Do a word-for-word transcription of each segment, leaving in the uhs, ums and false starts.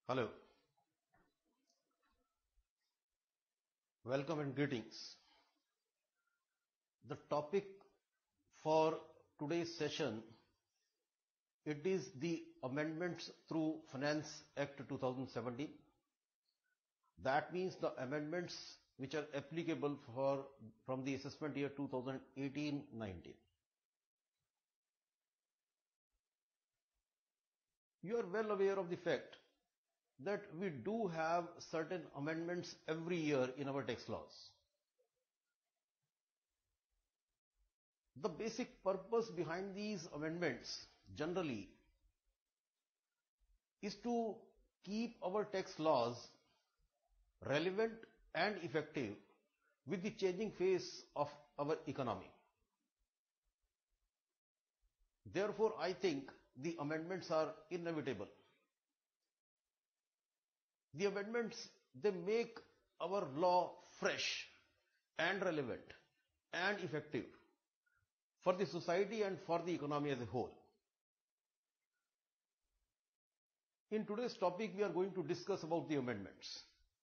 Hello, welcome and greetings. The topic for today's session, it is the amendments through Finance Act two thousand seventeen. That means the amendments which are applicable for from the assessment year two thousand eighteen nineteen. You are well aware of the fact that we do have certain amendments every year in our tax laws. The basic purpose behind these amendments generally is to keep our tax laws relevant and effective with the changing face of our economy. Therefore, I think the amendments are inevitable. The amendments, they make our law fresh and relevant and effective for the society and for the economy as a whole. In today's topic, we are going to discuss about the amendments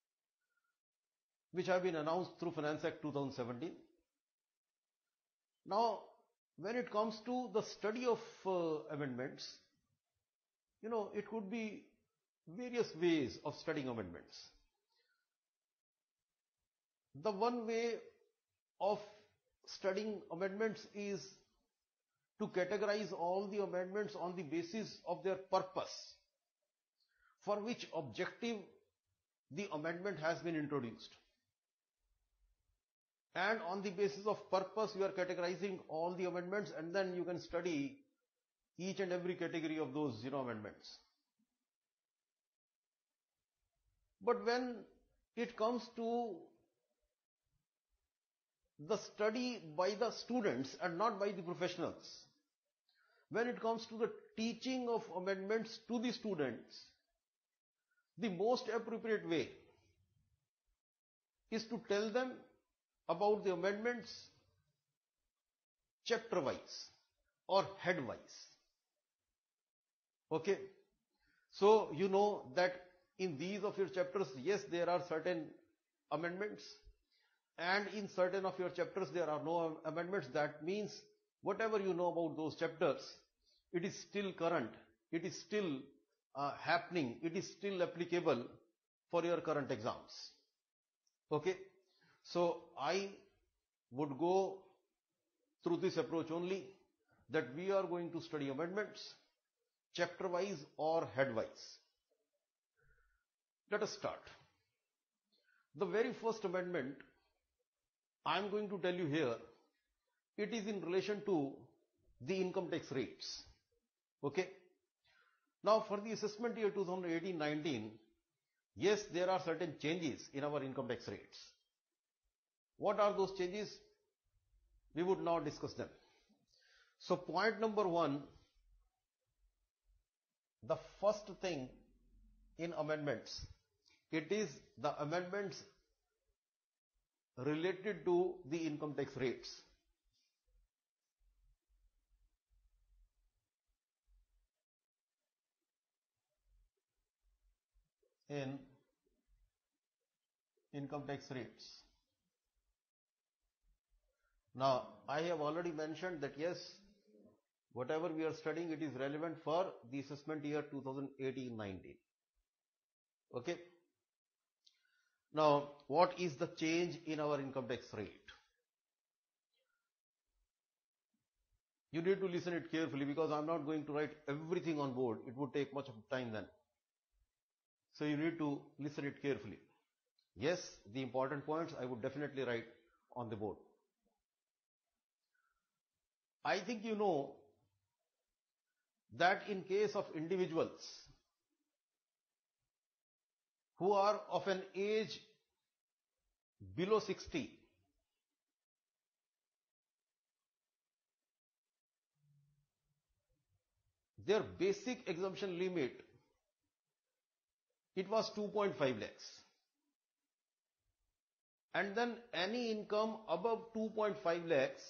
which have been announced through Finance Act two thousand seventeen. Now, when it comes to the study of uh, amendments, you know, it could be various ways of studying amendments. The one way of studying amendments is to categorize all the amendments on the basis of their purpose, for which objective the amendment has been introduced. And on the basis of purpose, you are categorizing all the amendments, and then you can study each and every category of those, you know, amendments. But when it comes to the study by the students and not by the professionals, when it comes to the teaching of amendments to the students, the most appropriate way is to tell them about the amendments chapter wise or head wise. Okay, so you know that in these of your chapters, yes, there are certain amendments, and in certain of your chapters there are no amendments. That means whatever you know about those chapters, it is still current, it is still uh, happening, it is still applicable for your current exams. Okay, so I would go through this approach only, that we are going to study amendments chapter wise or head wise. Let us start. The very first amendment I am going to tell you here, it is in relation to the income tax rates. Okay. Now for the assessment year two thousand eighteen nineteen, yes, there are certain changes in our income tax rates. What are those changes? We would now discuss them. So point number one, the first thing in amendments, it is the amendments related to the income tax rates. In income tax rates. Now, I have already mentioned that yes, whatever we are studying, it is relevant for the assessment year two thousand eighteen nineteen. Okay. Now, what is the change in our income tax rate? You need to listen it carefully, because I am not going to write everything on board. It would take much of time then. So you need to listen it carefully. Yes, the important points I would definitely write on the board. I think you know that in case of individuals who are of an age below sixty, their basic exemption limit, it was two point five lakhs. And then any income above two point five lakhs,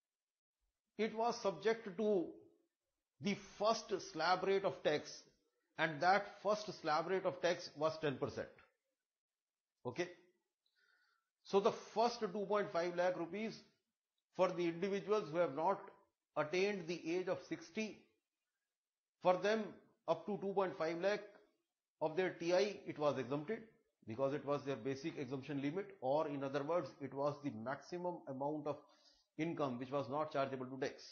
it was subject to the first slab rate of tax, and that first slab rate of tax was ten percent. Okay. So the first two point five lakh rupees for the individuals who have not attained the age of sixty, for them up to two point five lakh of their T I it was exempted because it was their basic exemption limit, or in other words it was the maximum amount of income which was not chargeable to tax.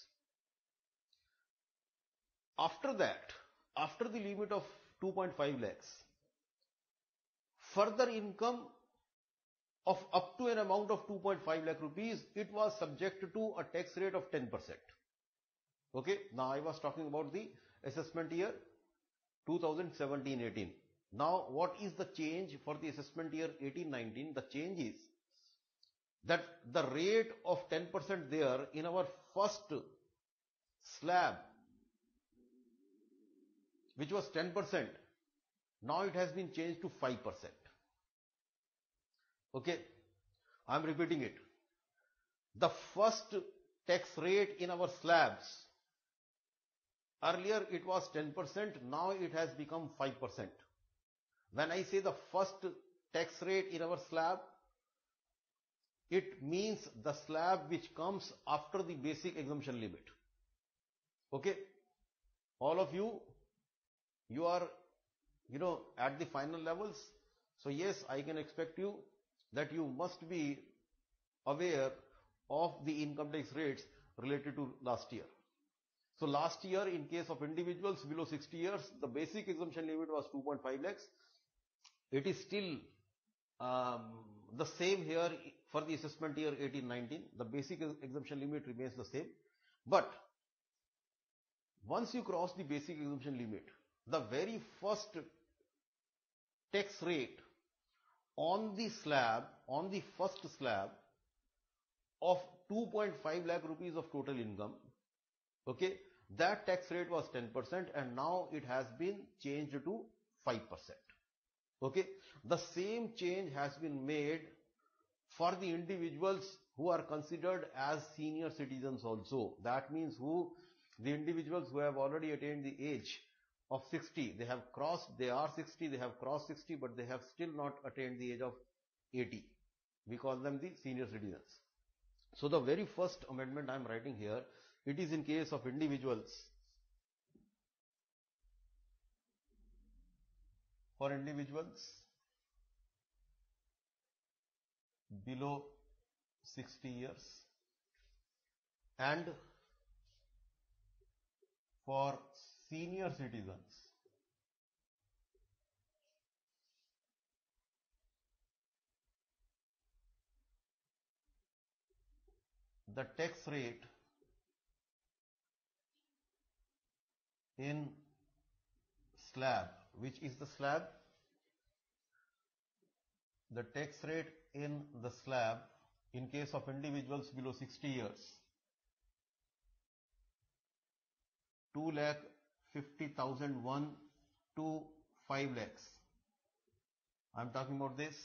After that, after the limit of two point five lakhs, further income of up to an amount of two point five lakh rupees, it was subject to a tax rate of ten percent. Okay, now I was talking about the assessment year two thousand seventeen eighteen. Now what is the change for the assessment year eighteen nineteen? The change is that the rate of ten percent there in our first slab, which was ten percent, now it has been changed to five percent. Okay, I am repeating it. The first tax rate in our slabs, earlier it was ten percent, now it has become five percent. When I say the first tax rate in our slab, it means the slab which comes after the basic exemption limit. Okay, all of you, you are, you know, at the final levels. So yes, I can expect you that you must be aware of the income tax rates related to last year. So last year, in case of individuals below sixty years, the basic exemption limit was two point five lakhs. It is still um, the same here for the assessment year eighteen nineteen. The basic exemption limit remains the same. But once you cross the basic exemption limit, the very first tax rate on the slab, on the first slab of two point five lakh rupees of total income, okay, that tax rate was ten percent and now it has been changed to five percent. Okay, the same change has been made for the individuals who are considered as senior citizens also. That means who, the individuals who have already attained the age of sixty, they have crossed, they are sixty, they have crossed sixty, but they have still not attained the age of eighty. We call them the senior citizens. So the very first amendment I am writing here, it is in case of individuals. For individuals below sixty years and for senior citizens the tax rate in slab, which is the slab, the tax rate in the slab in case of individuals below sixty years, two lakh fifty thousand one to five lakhs. I am talking about this.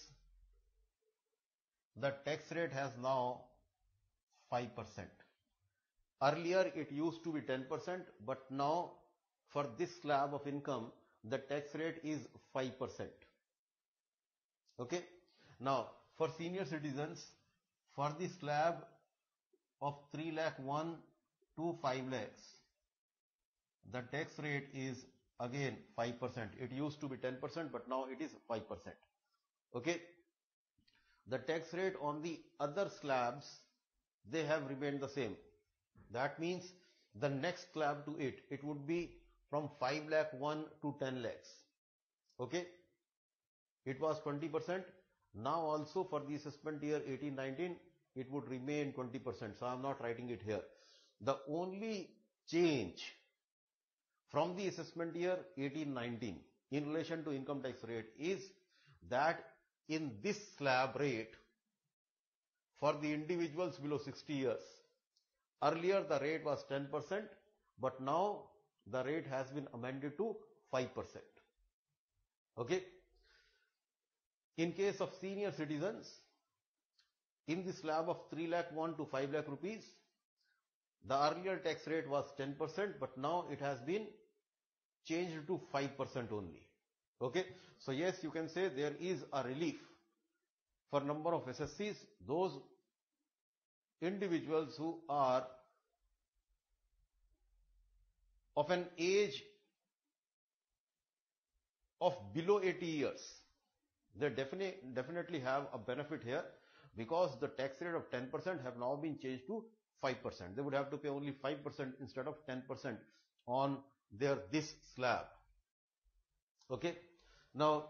The tax rate has now five percent. Earlier it used to be ten percent, but now for this slab of income, the tax rate is five percent. Okay. Now for senior citizens, for the slab of three lakh one to five lakhs, the tax rate is again five percent. It used to be ten percent, but now it is five percent. Okay. The tax rate on the other slabs, they have remained the same. That means the next slab to it, it would be from five lakh one to ten lakhs. Okay. It was twenty percent. Now also for the assessment year eighteen nineteen, it would remain twenty percent. So I am not writing it here. The only change from the assessment year eighteen nineteen in relation to income tax rate is that in this slab rate for the individuals below sixty years, earlier the rate was ten percent, but now the rate has been amended to five percent. Okay. In case of senior citizens, in the slab of three lakh one to five lakh rupees, the earlier tax rate was ten percent, but now it has been changed to five percent only. Okay, so yes, you can say there is a relief for number of S S Cs, those individuals who are of an age of below eighty years. They definitely definitely have a benefit here, because the tax rate of ten percent have now been changed to five percent. They would have to pay only five percent instead of ten percent on their this slab. Okay, now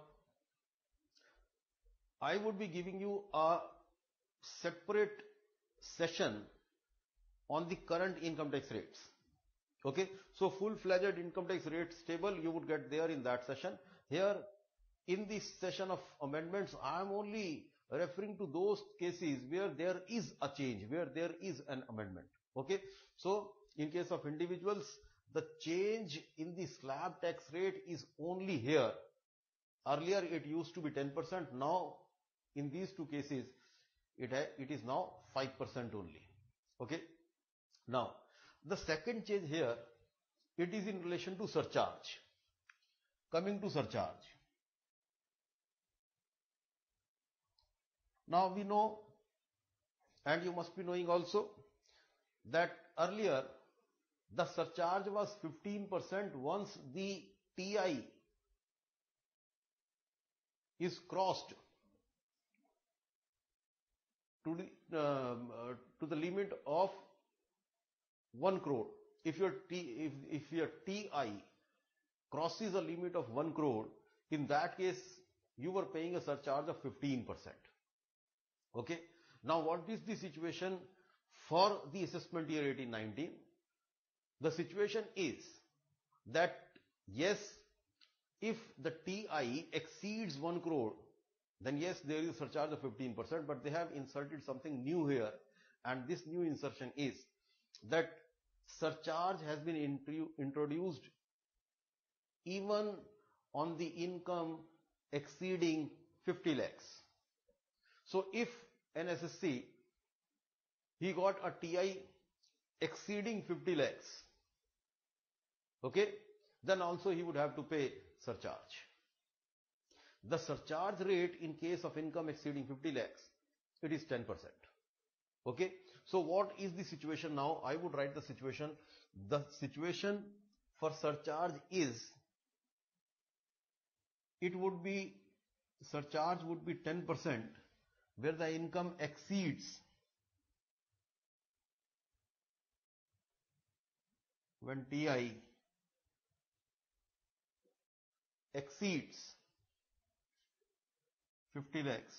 I would be giving you a separate session on the current income tax rates. Okay, so full-fledged income tax rates table you would get there in that session. Here in this session of amendments, I am only referring to those cases where there is a change, where there is an amendment. Okay, so in case of individuals, the change in the slab tax rate is only here. Earlier it used to be ten percent. Now in these two cases it, it is now five percent only. Okay, now the second change here, it is in relation to surcharge. Coming to surcharge. Now we know, and you must be knowing also, that earlier the surcharge was fifteen percent once the T I is crossed to the, um, uh, to the limit of one crore. If your T, if, if your T I crosses a limit of one crore, in that case you were paying a surcharge of fifteen percent. Okay. Now what is the situation for the assessment year eighteen nineteen? The situation is that yes, if the T I exceeds one crore, then yes, there is a surcharge of fifteen percent, but they have inserted something new here, and this new insertion is that surcharge has been introduced even on the income exceeding fifty lakhs. So if an S S C, he got a T I exceeding fifty lakhs, okay, then also he would have to pay surcharge. The surcharge rate in case of income exceeding fifty lakhs, it is ten percent. Okay, so what is the situation now? I would write the situation. The situation for surcharge is, it would be, surcharge would be ten percent where the income exceeds, when T I exceeds fifty lakhs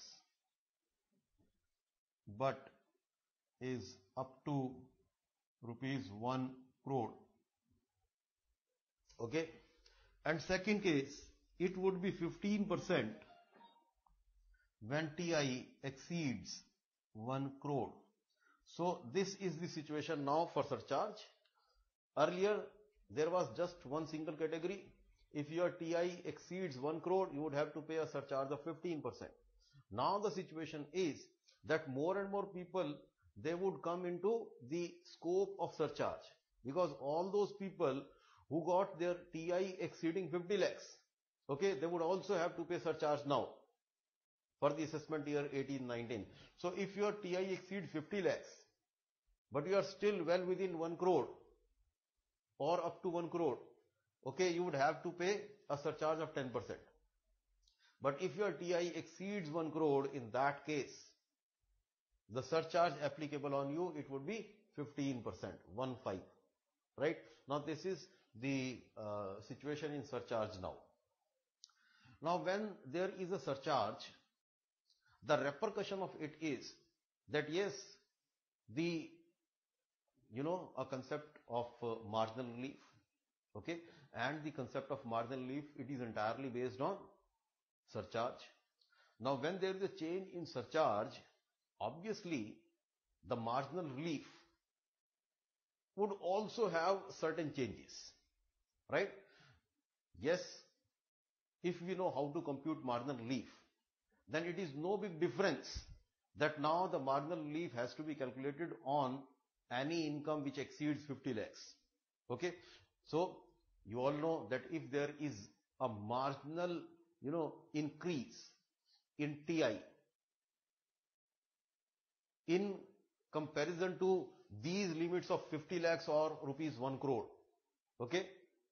but is up to rupees one crore. Okay, and second case, it would be fifteen percent when T I exceeds one crore. So this is the situation now for surcharge. Earlier there was just one single category. If your T I exceeds one crore, you would have to pay a surcharge of fifteen percent. Now the situation is that more and more people, they would come into the scope of surcharge, because all those people who got their T I exceeding fifty lakhs, okay, they would also have to pay surcharge now for the assessment year eighteen nineteen. So if your T I exceeds fifty lakhs, but you are still well within one crore or up to one crore, okay, you would have to pay a surcharge of ten percent. But if your T I exceeds one crore, in that case, the surcharge applicable on you, it would be fifteen percent, one five, right? Now this is the uh, situation in surcharge now. Now when there is a surcharge, the repercussion of it is that yes, the, you know, a concept of uh, marginal relief, okay, and the concept of marginal relief, it is entirely based on surcharge. Now when there is a change in surcharge, obviously the marginal relief would also have certain changes, right? Yes, if we know how to compute marginal relief, then it is no big difference that now the marginal relief has to be calculated on any income which exceeds fifty lakhs. Okay, so You all know that if there is a marginal, you know, increase in T I in comparison to these limits of fifty lakhs or rupees one crore, okay,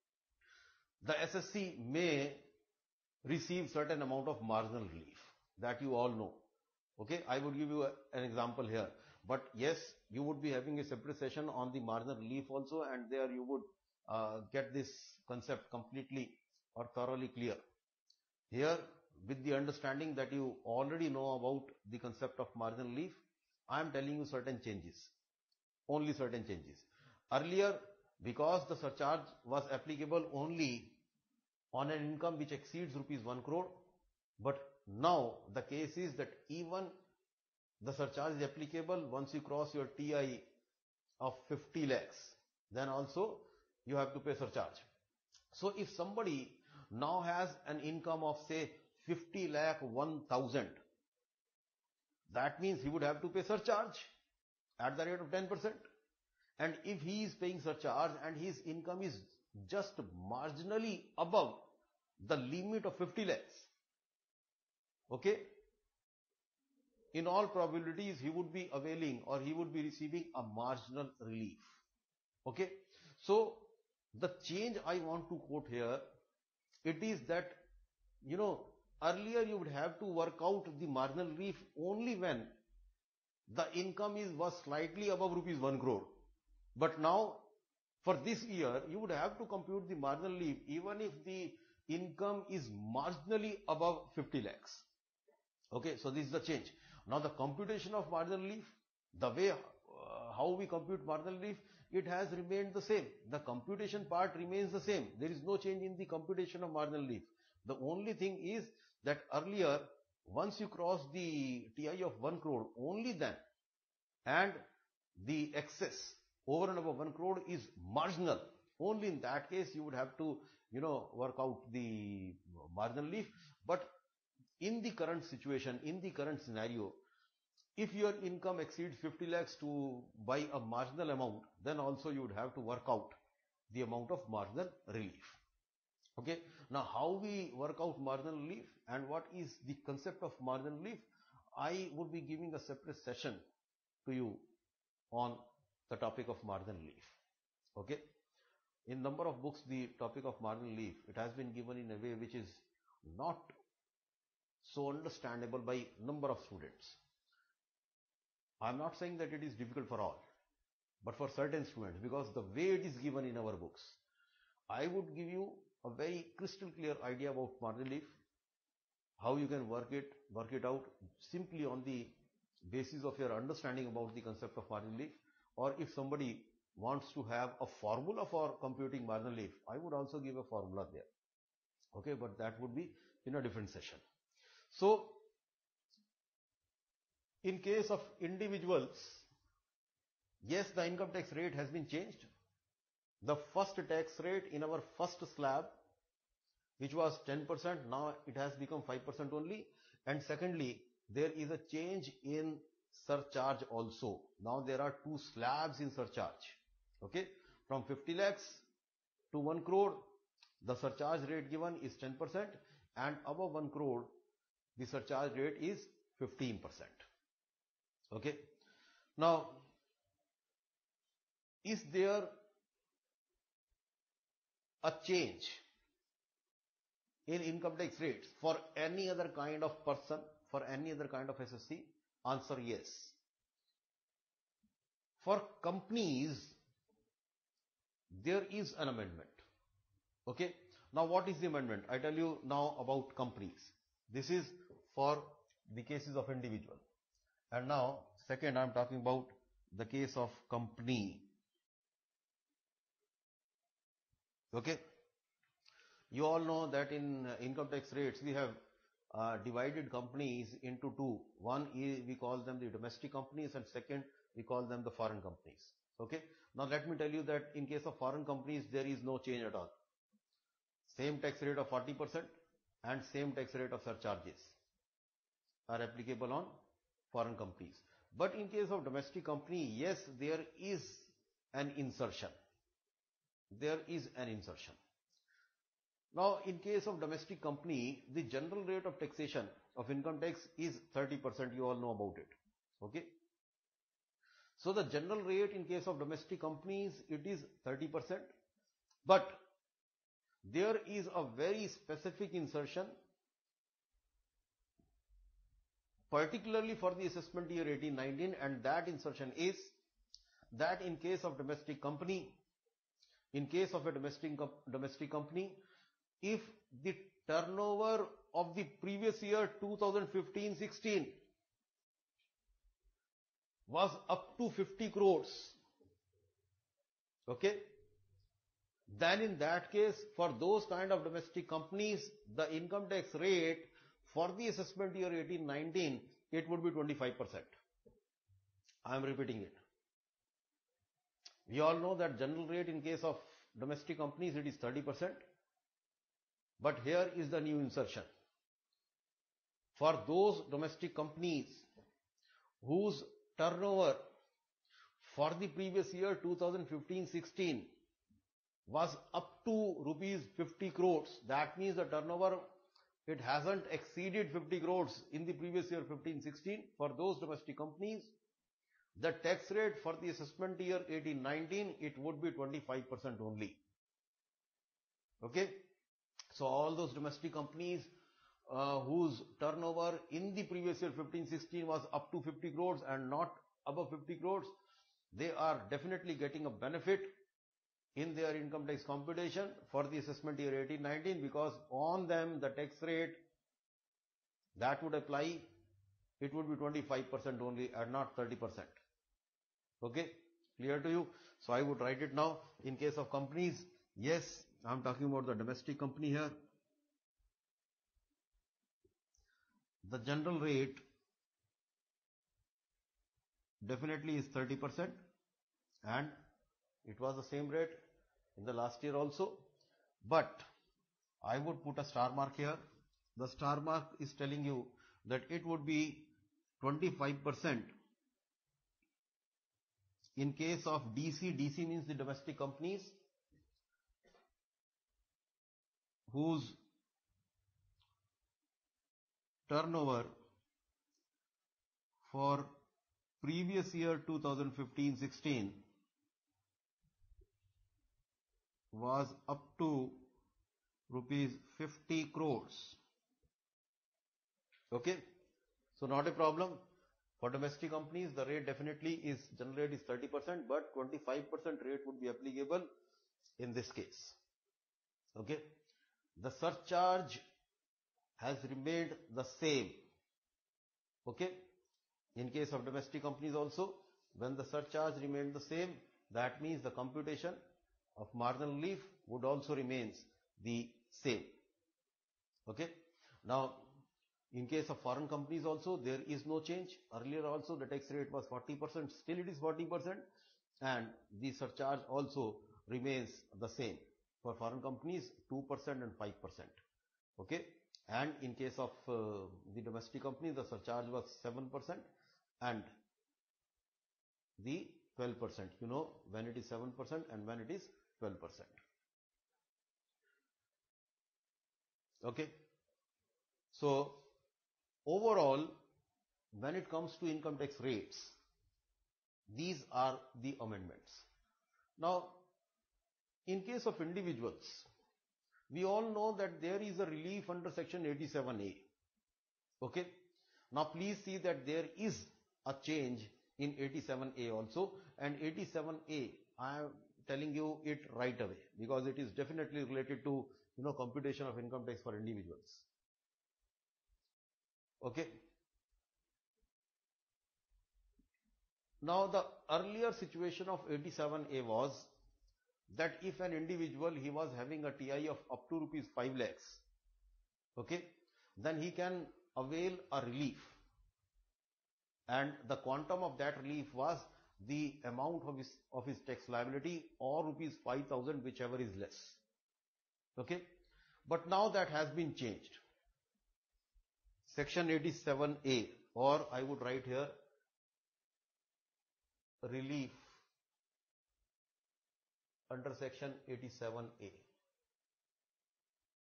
the S S C may receive certain amount of marginal relief, that you all know. Okay, I would give you a, an example here. But yes, you would be having a separate session on the marginal relief also, and there you would uh, get this concept completely or thoroughly clear. Here, with the understanding that you already know about the concept of marginal relief, I am telling you certain changes, only certain changes. Earlier, because the surcharge was applicable only on an income which exceeds rupees one crore, but now the case is that even the surcharge is applicable once you cross your T I of fifty lakhs, then also you have to pay surcharge. So if somebody now has an income of say fifty lakh one thousand, that means he would have to pay surcharge at the rate of ten percent. And if he is paying surcharge and his income is just marginally above the limit of fifty lakhs, okay, in all probabilities he would be availing or he would be receiving a marginal relief. Okay, so the change I want to quote here, it is that, you know, earlier you would have to work out the marginal relief only when the income is was slightly above rupees one crore. But now for this year you would have to compute the marginal relief even if the income is marginally above fifty lakhs. Okay, so this is the change. Now the computation of marginal relief, the way uh, how we compute marginal relief, it has remained the same. The computation part remains the same. There is no change in the computation of marginal relief. The only thing is that earlier, once you cross the T I of one crore, only then, and the excess over and above one crore is marginal, only in that case you would have to, you know, work out the marginal relief. But in the current situation, in the current scenario, if your income exceeds fifty lakhs to buy a marginal amount, then also you would have to work out the amount of marginal relief. Okay, now how we work out marginal relief and what is the concept of marginal relief, I would be giving a separate session to you on the topic of marginal relief. Okay, in number of books the topic of marginal relief, it has been given in a way which is not so understandable by number of students. I am not saying that it is difficult for all, but for certain students, because the way it is given in our books, I would give you a very crystal clear idea about marginal relief, how you can work it, work it out simply on the basis of your understanding about the concept of marginal relief. Or if somebody wants to have a formula for computing marginal relief, I would also give a formula there. Okay, but that would be in a different session. So, in case of individuals, yes, the income tax rate has been changed. The first tax rate in our first slab, which was ten percent, now it has become five percent only. And secondly, there is a change in surcharge also. Now there are two slabs in surcharge. Okay, from fifty lakhs to one crore, the surcharge rate given is ten percent, and above one crore, the surcharge rate is fifteen percent. Okay, now is there a change in income tax rates for any other kind of person, for any other kind of S S C? Answer yes. For companies, there is an amendment. Okay, now what is the amendment? I tell you now about companies. This is for the cases of individual. And now, second, I am talking about the case of company. Okay, you all know that in income tax rates we have uh, divided companies into two. One is we call them the domestic companies, and second we call them the foreign companies. Okay, now let me tell you that in case of foreign companies there is no change at all. Same tax rate of forty percent and same tax rate of surcharges are applicable on foreign companies. But in case of domestic company, yes, there is an insertion. There is an insertion. Now, in case of domestic company, the general rate of taxation of income tax is thirty percent. You all know about it. Okay. So the general rate in case of domestic companies, it is thirty percent. But there is a very specific insertion, particularly for the assessment year eighteen nineteen, and that insertion is that in case of domestic company, in case of a domestic, domestic company, if the turnover of the previous year two thousand fifteen sixteen was up to fifty crores, okay, then in that case, for those kind of domestic companies, the income tax rate for the assessment year eighteen nineteen, it would be twenty-five percent. I am repeating it. We all know that general rate in case of domestic companies, it is thirty percent. But here is the new insertion. For those domestic companies whose turnover for the previous year two thousand fifteen sixteen was up to rupees fifty crores, that means the turnover, it hasn't exceeded fifty crores in the previous year fifteen sixteen. For those domestic companies, the tax rate for the assessment year eighteen nineteen, it would be twenty-five percent only. Okay. So all those domestic companies uh, whose turnover in the previous year fifteen sixteen was up to fifty crores and not above fifty crores, they are definitely getting a benefit in their income tax computation for the assessment year eighteen nineteen, because on them the tax rate that would apply, it would be twenty-five percent only and not thirty percent. Okay, clear to you? So I would write it now. In case of companies, yes, I am talking about the domestic company here. The general rate definitely is thirty percent, and it was the same rate in the last year also. But I would put a star mark here. The star mark is telling you that it would be twenty-five percent in case of D C. D C means the domestic companies whose turnover for previous year two thousand fifteen sixteen was up to rupees fifty crores. Okay, so not a problem. For domestic companies, the rate definitely is, general rate is thirty percent, but twenty-five percent rate would be applicable in this case. Okay, the surcharge has remained the same. Okay, in case of domestic companies also, when the surcharge remained the same, that means the computation of marginal relief would also remains the same. Okay, now in case of foreign companies also, there is no change. Earlier also the tax rate was forty percent, still it is forty percent, and the surcharge also remains the same. For foreign companies, two percent and five percent. Okay, and in case of uh, the domestic company, the surcharge was seven percent and the twelve percent. You know when it is seven percent and when it is twelve percent. Okay, so overall, when it comes to income tax rates, these are the amendments. Now, in case of individuals, we all know that there is a relief under section eighty-seven A. Okay, now please see that there is a change in eighty-seven A also, and eighty-seven A, I am telling you it right away because it is definitely related to, you know, computation of income tax for individuals. Okay. Now the earlier situation of eighty-seven A was that if an individual, he was having a T I of up to rupees five lakhs, okay, then he can avail a relief, and the quantum of that relief was the amount of his, of his tax liability or rupees five thousand, whichever is less. Okay, but now that has been changed. Section eighty-seven A, or I would write here relief under section eighty-seven A.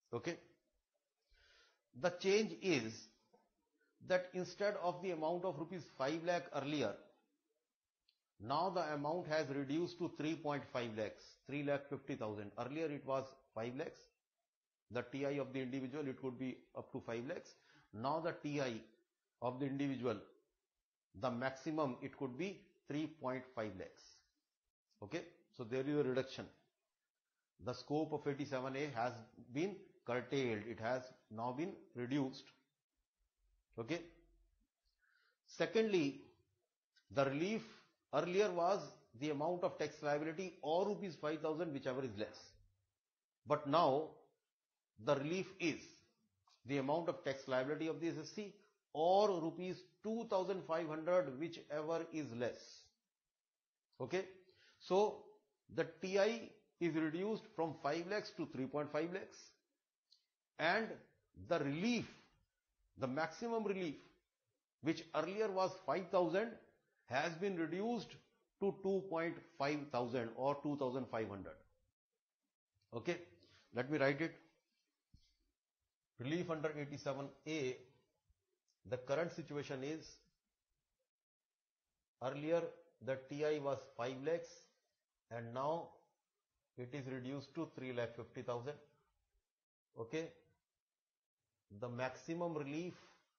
Okay. The change is that instead of the amount of rupees five lakh earlier, now the amount has reduced to three point five lakhs, three lakh fifty thousand. Earlier it was five lakhs. The T I of the individual, it could be up to five lakhs. Now the T I of the individual, the maximum, it could be three point five lakhs. Okay. So there is a reduction. The scope of eighty-seven A has been curtailed. It has now been reduced. Okay. Secondly, the relief earlier was the amount of tax liability or rupees five thousand, whichever is less. But now the relief is the amount of tax liability of the S S C or rupees two thousand five hundred, whichever is less. Okay. So the T I is reduced from five lakhs to three point five lakhs, and the relief, the maximum relief, which earlier was five thousand, has been reduced to two point five thousand or two thousand five hundred. Okay. Let me write it. Relief under eighty-seven A, the current situation is, earlier the T I was five lakhs and now it is reduced to three lakh fifty thousand. Okay. The maximum relief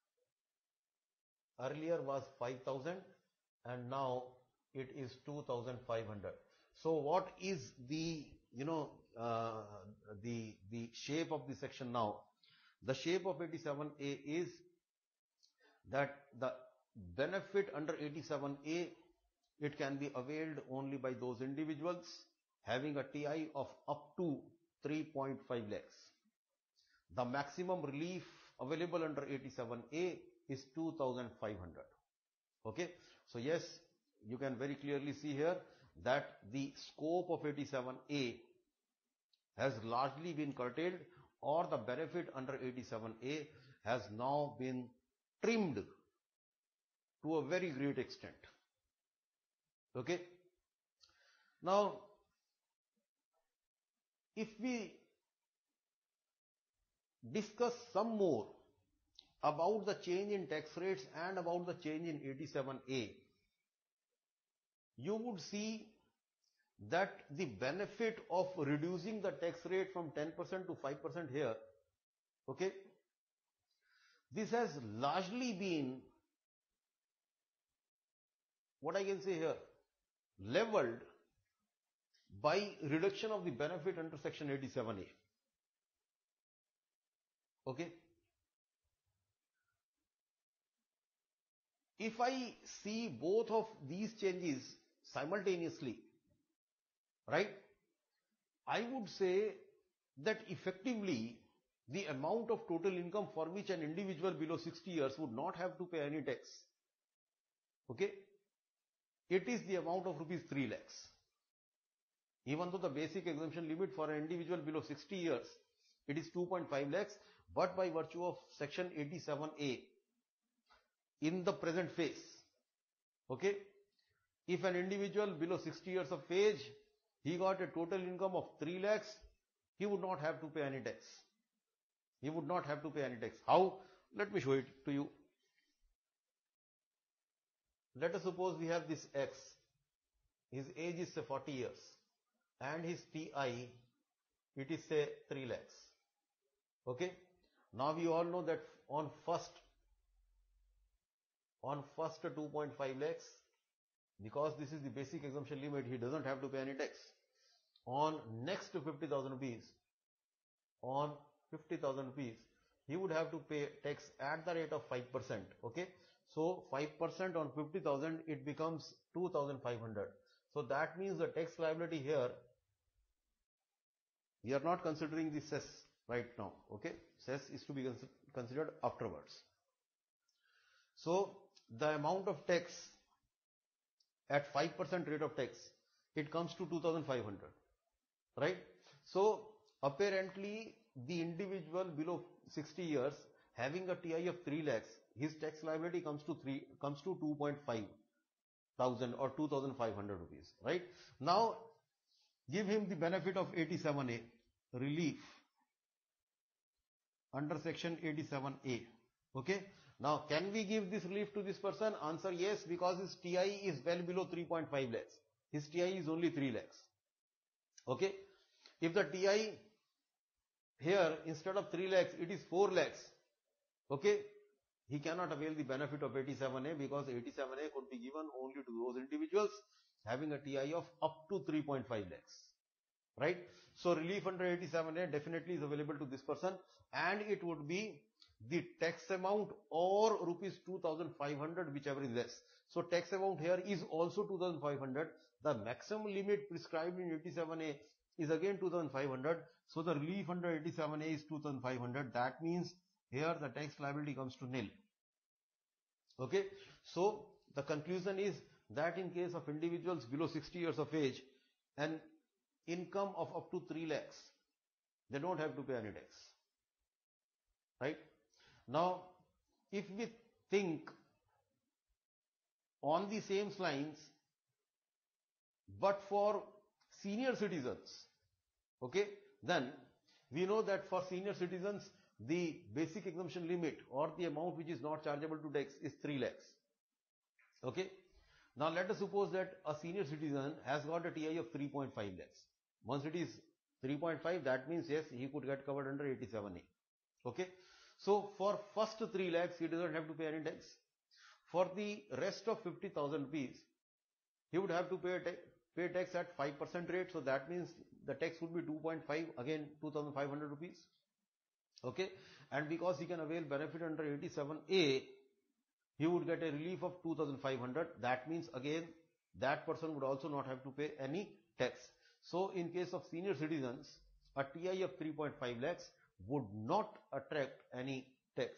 earlier was five thousand and now it is two thousand five hundred. So what is the, you know, uh, the, the shape of the section now? The shape of eighty-seven A is that the benefit under eighty-seven A, it can be availed only by those individuals having a T I of up to three point five lakhs. The maximum relief available under eighty-seven A is two thousand five hundred. Okay. So yes, you can very clearly see here that the scope of eighty-seven A has largely been curtailed, or the benefit under eighty-seven A has now been trimmed to a very great extent. Okay. Now, if we discuss some more about the change in tax rates and about the change in eighty-seven A, you would see that the benefit of reducing the tax rate from ten percent to five percent here, okay, this has largely been, what I can say here, leveled by reduction of the benefit under section eighty-seven A. Okay. If I see both of these changes simultaneously, right, I would say that effectively the amount of total income for which an individual below sixty years would not have to pay any tax, okay, it is the amount of rupees three lakhs. Even though the basic exemption limit for an individual below sixty years, it is two point five lakhs, but by virtue of section eighty-seven A, in the present phase, okay, if an individual below sixty years of age, he got a total income of three lakhs, he would not have to pay any tax. He would not have to pay any tax. How? Let me show it to you. Let us suppose we have this X. His age is say forty years and his T I, it is say three lakhs. Okay. Now we all know that on first, on first two point five lakhs, because this is the basic exemption limit, he doesn't have to pay any tax. On next fifty thousand rupees, on fifty thousand rupees, he would have to pay tax at the rate of five percent. Okay. So five percent on fifty thousand, it becomes two thousand five hundred. So that means the tax liability here, we are not considering the cess right now. Okay. Cess is to be considered afterwards. So the amount of tax at five percent rate of tax, it comes to two thousand five hundred. Right. So apparently the individual below sixty years having a T I of three lakhs, his tax liability comes to three comes to two point five thousand or two thousand five hundred rupees. Right. Now give him the benefit of eighty-seven A relief. under section eighty-seven A. Okay. Now, can we give this relief to this person? Answer yes, because his T I is well below three point five lakhs. His T I is only three lakhs. Okay. If the T I here instead of three lakhs, it is four lakhs. Okay. He cannot avail the benefit of eighty-seven A because eighty-seven A could be given only to those individuals having a T I of up to three point five lakhs. Right. So relief under eighty-seven A definitely is available to this person, and it would be the tax amount or rupees two thousand five hundred, whichever is less. So tax amount here is also two thousand five hundred. The maximum limit prescribed in eighty-seven A is again two thousand five hundred. So the relief under eighty-seven A is two thousand five hundred. That means here the tax liability comes to nil. Okay. So the conclusion is that in case of individuals below sixty years of age and income of up to three lakhs, they don't have to pay any tax. Right. Now, if we think on the same lines, but for senior citizens, okay, then we know that for senior citizens, the basic exemption limit or the amount which is not chargeable to tax is three lakhs. Okay. Now, let us suppose that a senior citizen has got a T I of three point five lakhs. Once it is three point five, that means yes, he could get covered under eighty-seven A. Okay. So, for first three lakhs, he doesn't have to pay any tax. For the rest of fifty thousand rupees, he would have to pay, ta pay tax at five percent rate. So, that means the tax would be two point five, again two thousand five hundred rupees. Okay. And because he can avail benefit under eighty-seven A, he would get a relief of two thousand five hundred. That means again, that person would also not have to pay any tax. So, in case of senior citizens, a T I of three point five lakhs would not attract any tax.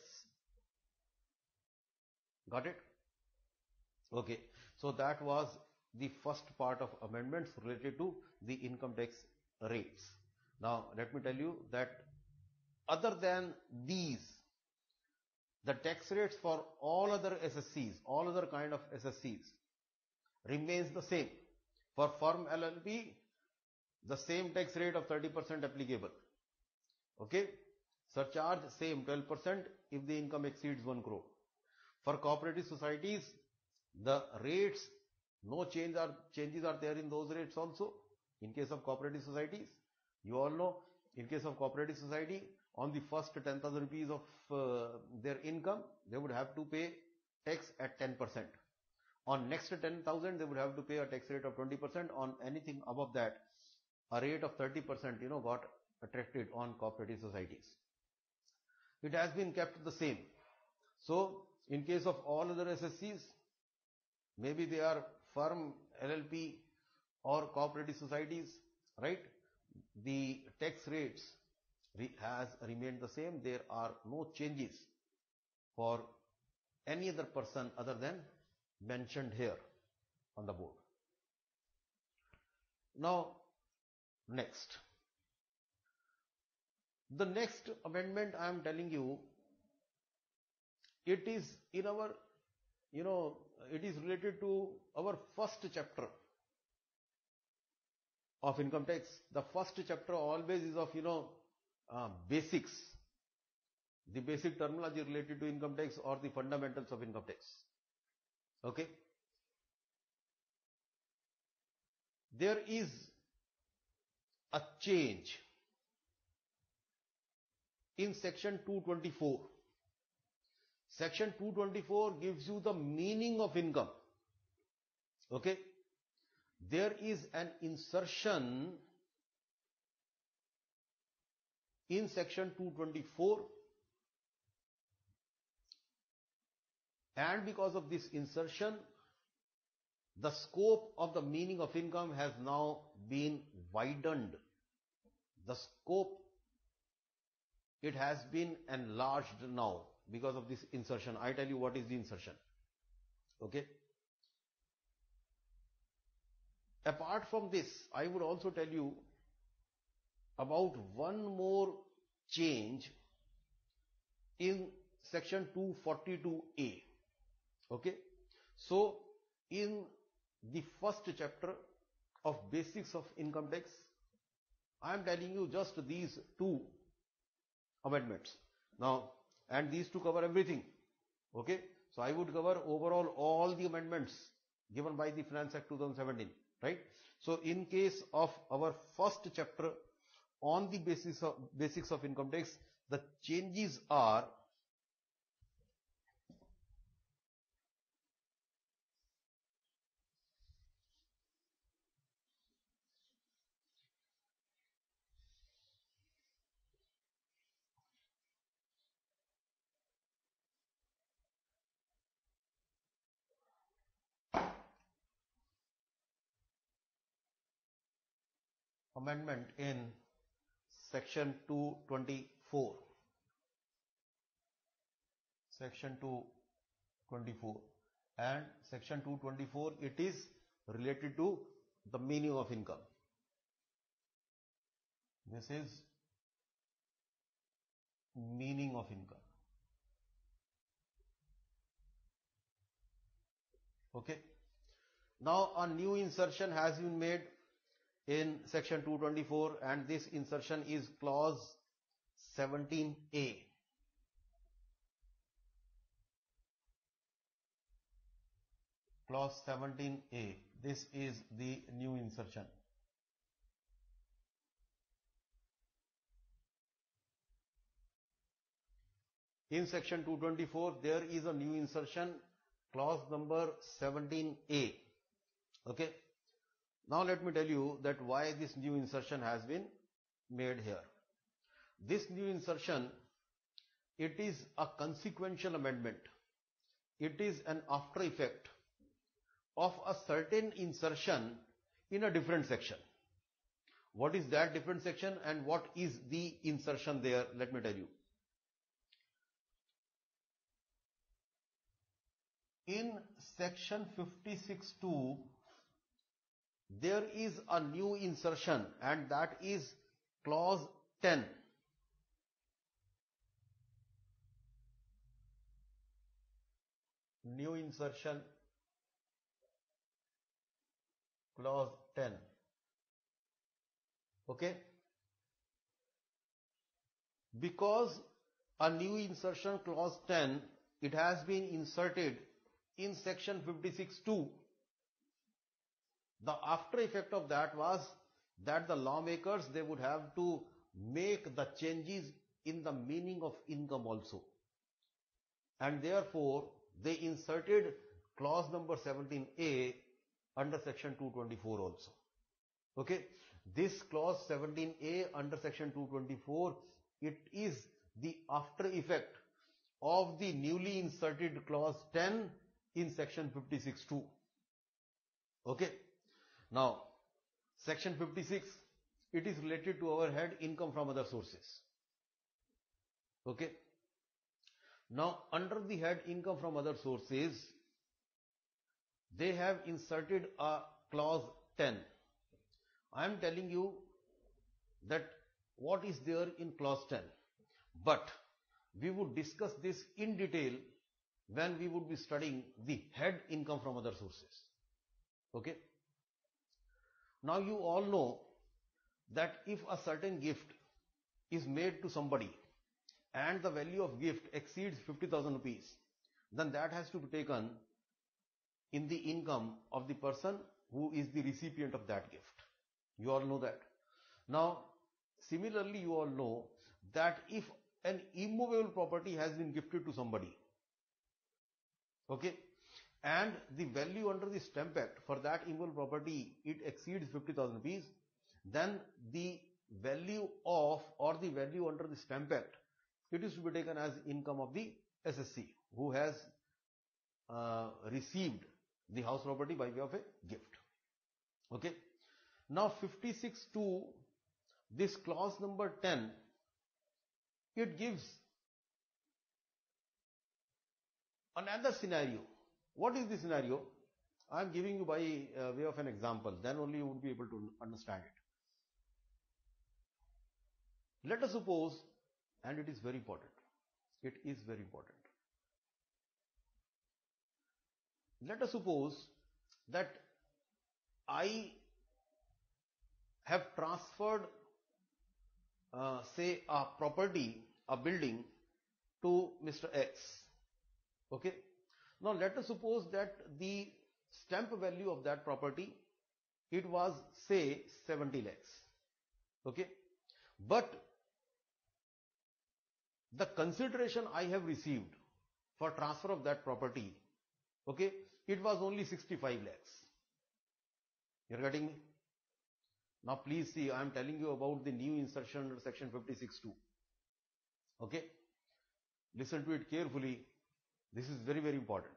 Got it? Okay. So that was the first part of amendments related to the income tax rates. Now let me tell you that other than these, the tax rates for all other S S Cs, all other kind of S S Cs remains the same. For firm L L P, the same tax rate of thirty percent applicable. Okay. Surcharge same twelve percent if the income exceeds one crore. For cooperative societies, the rates, no change are, changes are there in those rates also. In case of cooperative societies, you all know, in case of cooperative society, on the first ten thousand rupees of uh, their income, they would have to pay tax at ten percent. On next ten thousand, they would have to pay a tax rate of twenty percent. On anything above that, a rate of thirty percent, you know, got attracted on cooperative societies. It has been kept the same. So, in case of all other S S Cs, maybe they are firm, L L P or cooperative societies, right? The tax rates re has remained the same. There are no changes for any other person other than mentioned here on the board. Now, next. The next amendment I am telling you, it is in our, you know, it is related to our first chapter of income tax. The first chapter always is of, you know, uh, basics, the basic terminology related to income tax or the fundamentals of income tax. Okay. There is a change in section two twenty-four. Section two twenty-four gives you the meaning of income. Okay. There is an insertion in section two twenty-four, and because of this insertion, the scope of the meaning of income has now been widened. The scope, it has been enlarged now because of this insertion. I tell you what is the insertion. Okay. Apart from this, I would also tell you about one more change in section two forty-two A. Okay. So, in the first chapter of basics of income tax, I am telling you just these two amendments. Now, and these two cover everything. Okay. So I would cover overall all the amendments given by the Finance Act twenty seventeen, right? So in case of our first chapter on the basis of basics of income tax, the changes are amendment in section two twenty-four. Section two twenty-four and section two twenty-four, it is related to the meaning of income. This is meaning of income. Okay. Now a new insertion has been made in section two twenty-four, and this insertion is clause seventeen A. Clause seventeen A. This is the new insertion. In section two twenty-four, there is a new insertion, clause number seventeen A. Okay. Now let me tell you that why this new insertion has been made here. This new insertion, it is a consequential amendment. It is an after effect of a certain insertion in a different section. What is that different section and what is the insertion there? Let me tell you. In section fifty-six two, there is a new insertion, and that is clause ten. New insertion, clause ten. Okay. Because a new insertion, clause ten, it has been inserted in section fifty-six two. The after effect of that was that the lawmakers, they would have to make the changes in the meaning of income also. And therefore, they inserted clause number seventeen A under section two twenty-four also. Okay. This clause seventeen A under section two twenty-four, it is the after effect of the newly inserted clause ten in section fifty-six two. Okay. Now, section fifty-six, it is related to our head income from other sources. Okay. Now, under the head income from other sources, they have inserted a clause ten. I am telling you that what is there in clause ten. But we would discuss this in detail when we would be studying the head income from other sources. Okay. Now you all know that if a certain gift is made to somebody and the value of gift exceeds fifty thousand rupees, then that has to be taken in the income of the person who is the recipient of that gift. You all know that. Now, similarly, you all know that if an immovable property has been gifted to somebody, okay, and the value under the Stamp Act for that immovable property, it exceeds fifty thousand rupees, then the value of or the value under the Stamp Act, it is to be taken as income of the S S C who has uh, received the house property by way of a gift. Okay. Now fifty-six two, this clause number ten, it gives another scenario. What is the scenario? I am giving you by uh, way of an example, then only you would be able to understand it. Let us suppose, and it is very important, it is very important. Let us suppose that I have transferred, uh, say, a property, a building to Mister X. Okay. Now let us suppose that the stamp value of that property, it was say seventy lakhs. Okay. But the consideration I have received for transfer of that property, okay, it was only sixty-five lakhs. You're getting me? Now please see, I am telling you about the new insertion under section fifty-six two. Okay. Listen to it carefully. This is very, very important.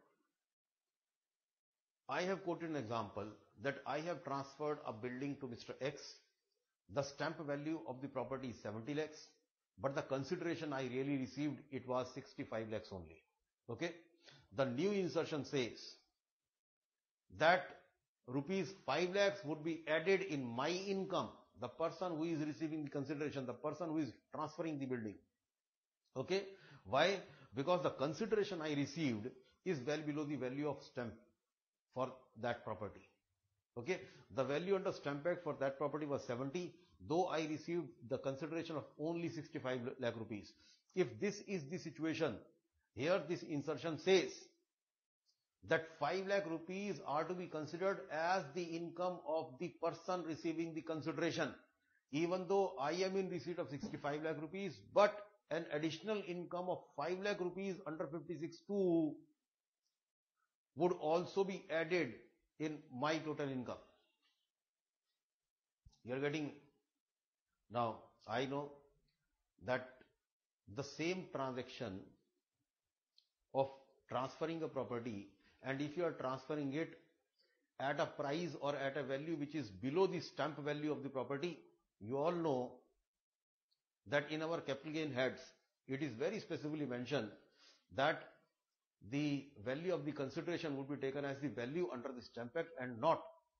I have quoted an example that I have transferred a building to Mister X. The stamp value of the property is seventy lakhs, but the consideration I really received, it was sixty-five lakhs only. Okay. The new insertion says that rupees five lakhs would be added in my income, the person who is receiving the consideration, the person who is transferring the building. Okay. Why? Because the consideration I received is well below the value of stamp for that property. Okay. The value under Stamp Act for that property was seventy, though I received the consideration of only sixty-five lakh rupees. If this is the situation, here this insertion says that five lakh rupees are to be considered as the income of the person receiving the consideration, even though I am in receipt of sixty-five lakh rupees, but an additional income of five lakh rupees under fifty-six two would also be added in my total income. You are getting me? Now, I know that the same transaction of transferring a property, and if you are transferring it at a price or at a value which is below the stamp value of the property, you all know that in our capital gain heads, it is very specifically mentioned that the value of the consideration would be taken as the value under the Stamp Act and not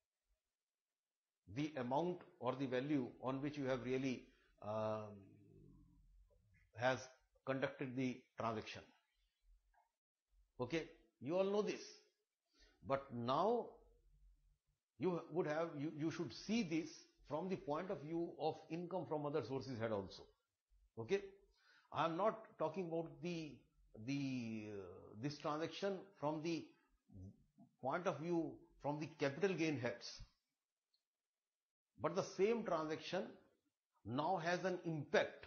the amount or the value on which you have really um, has conducted the transaction. Okay, you all know this, but now you would have you, you should see this from the point of view of income from other sources head also. Okay, I am not talking about the the uh, this transaction from the point of view from the capital gain heads, but the same transaction now has an impact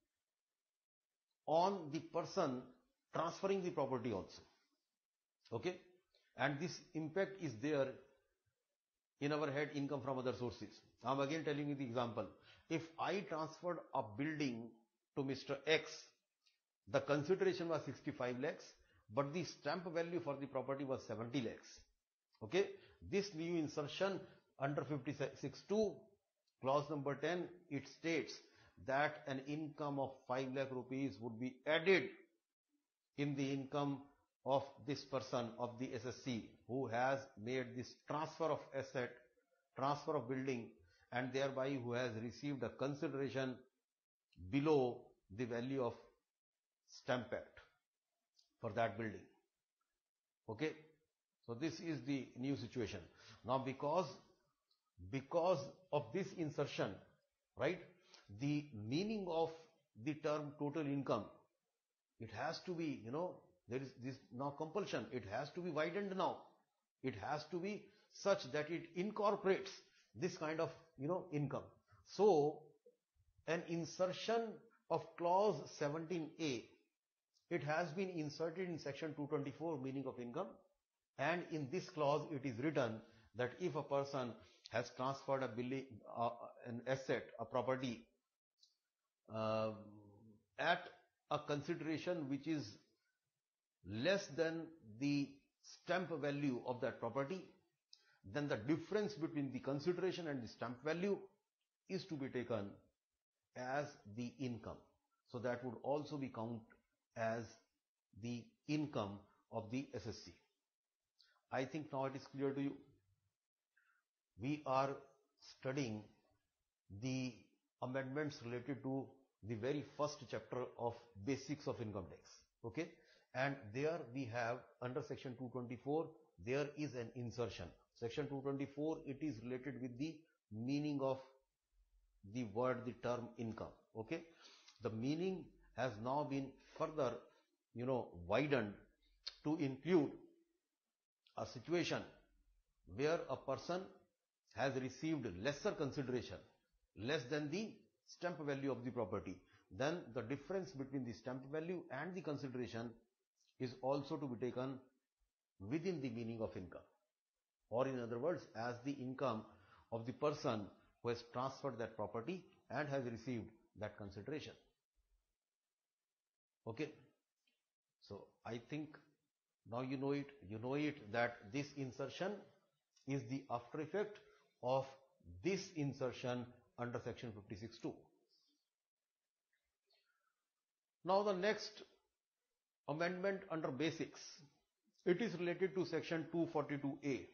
on the person transferring the property also. Okay, and this impact is there in our head, income from other sources. I am again telling you the example. If I transferred a building to Mister X, the consideration was sixty-five lakhs, but the stamp value for the property was seventy lakhs. Okay, this new insertion under fifty-six two, clause number ten, it states that an income of five lakh rupees would be added in the income of this person of the S S C who has made this transfer of asset, transfer of building, and thereby who has received a consideration below the value of Stamp Act for that building. Okay, so this is the new situation. Now because because of this insertion, right, the meaning of the term total income, it has to be, you know, there is this now compulsion, it has to be widened now. It has to be such that it incorporates this kind of, you know, income. So an insertion of clause seventeen A, it has been inserted in section two twenty-four, meaning of income, and in this clause it is written that if a person has transferred a building, uh, an asset, a property uh, at a consideration which is less than the stamp value of that property, then the difference between the consideration and the stamp value is to be taken as the income. So that would also be counted as the income of the S S C. I think now it is clear to you. We are studying the amendments related to the very first chapter of basics of income tax. Okay, and there we have under section two twenty-four, there is an insertion. Section two twenty-four, it is related with the meaning of the word, the term income. Okay, the meaning has now been further you know, widened to include a situation where a person has received lesser consideration, less than the stamp value of the property, then the difference between the stamp value and the consideration is also to be taken within the meaning of income, or in other words, as the income of the person who has transferred that property and has received that consideration. Okay, so I think now you know it, you know it that this insertion is the after effect of this insertion under section fifty-six two. Now the next amendment under basics, it is related to section two forty-two A.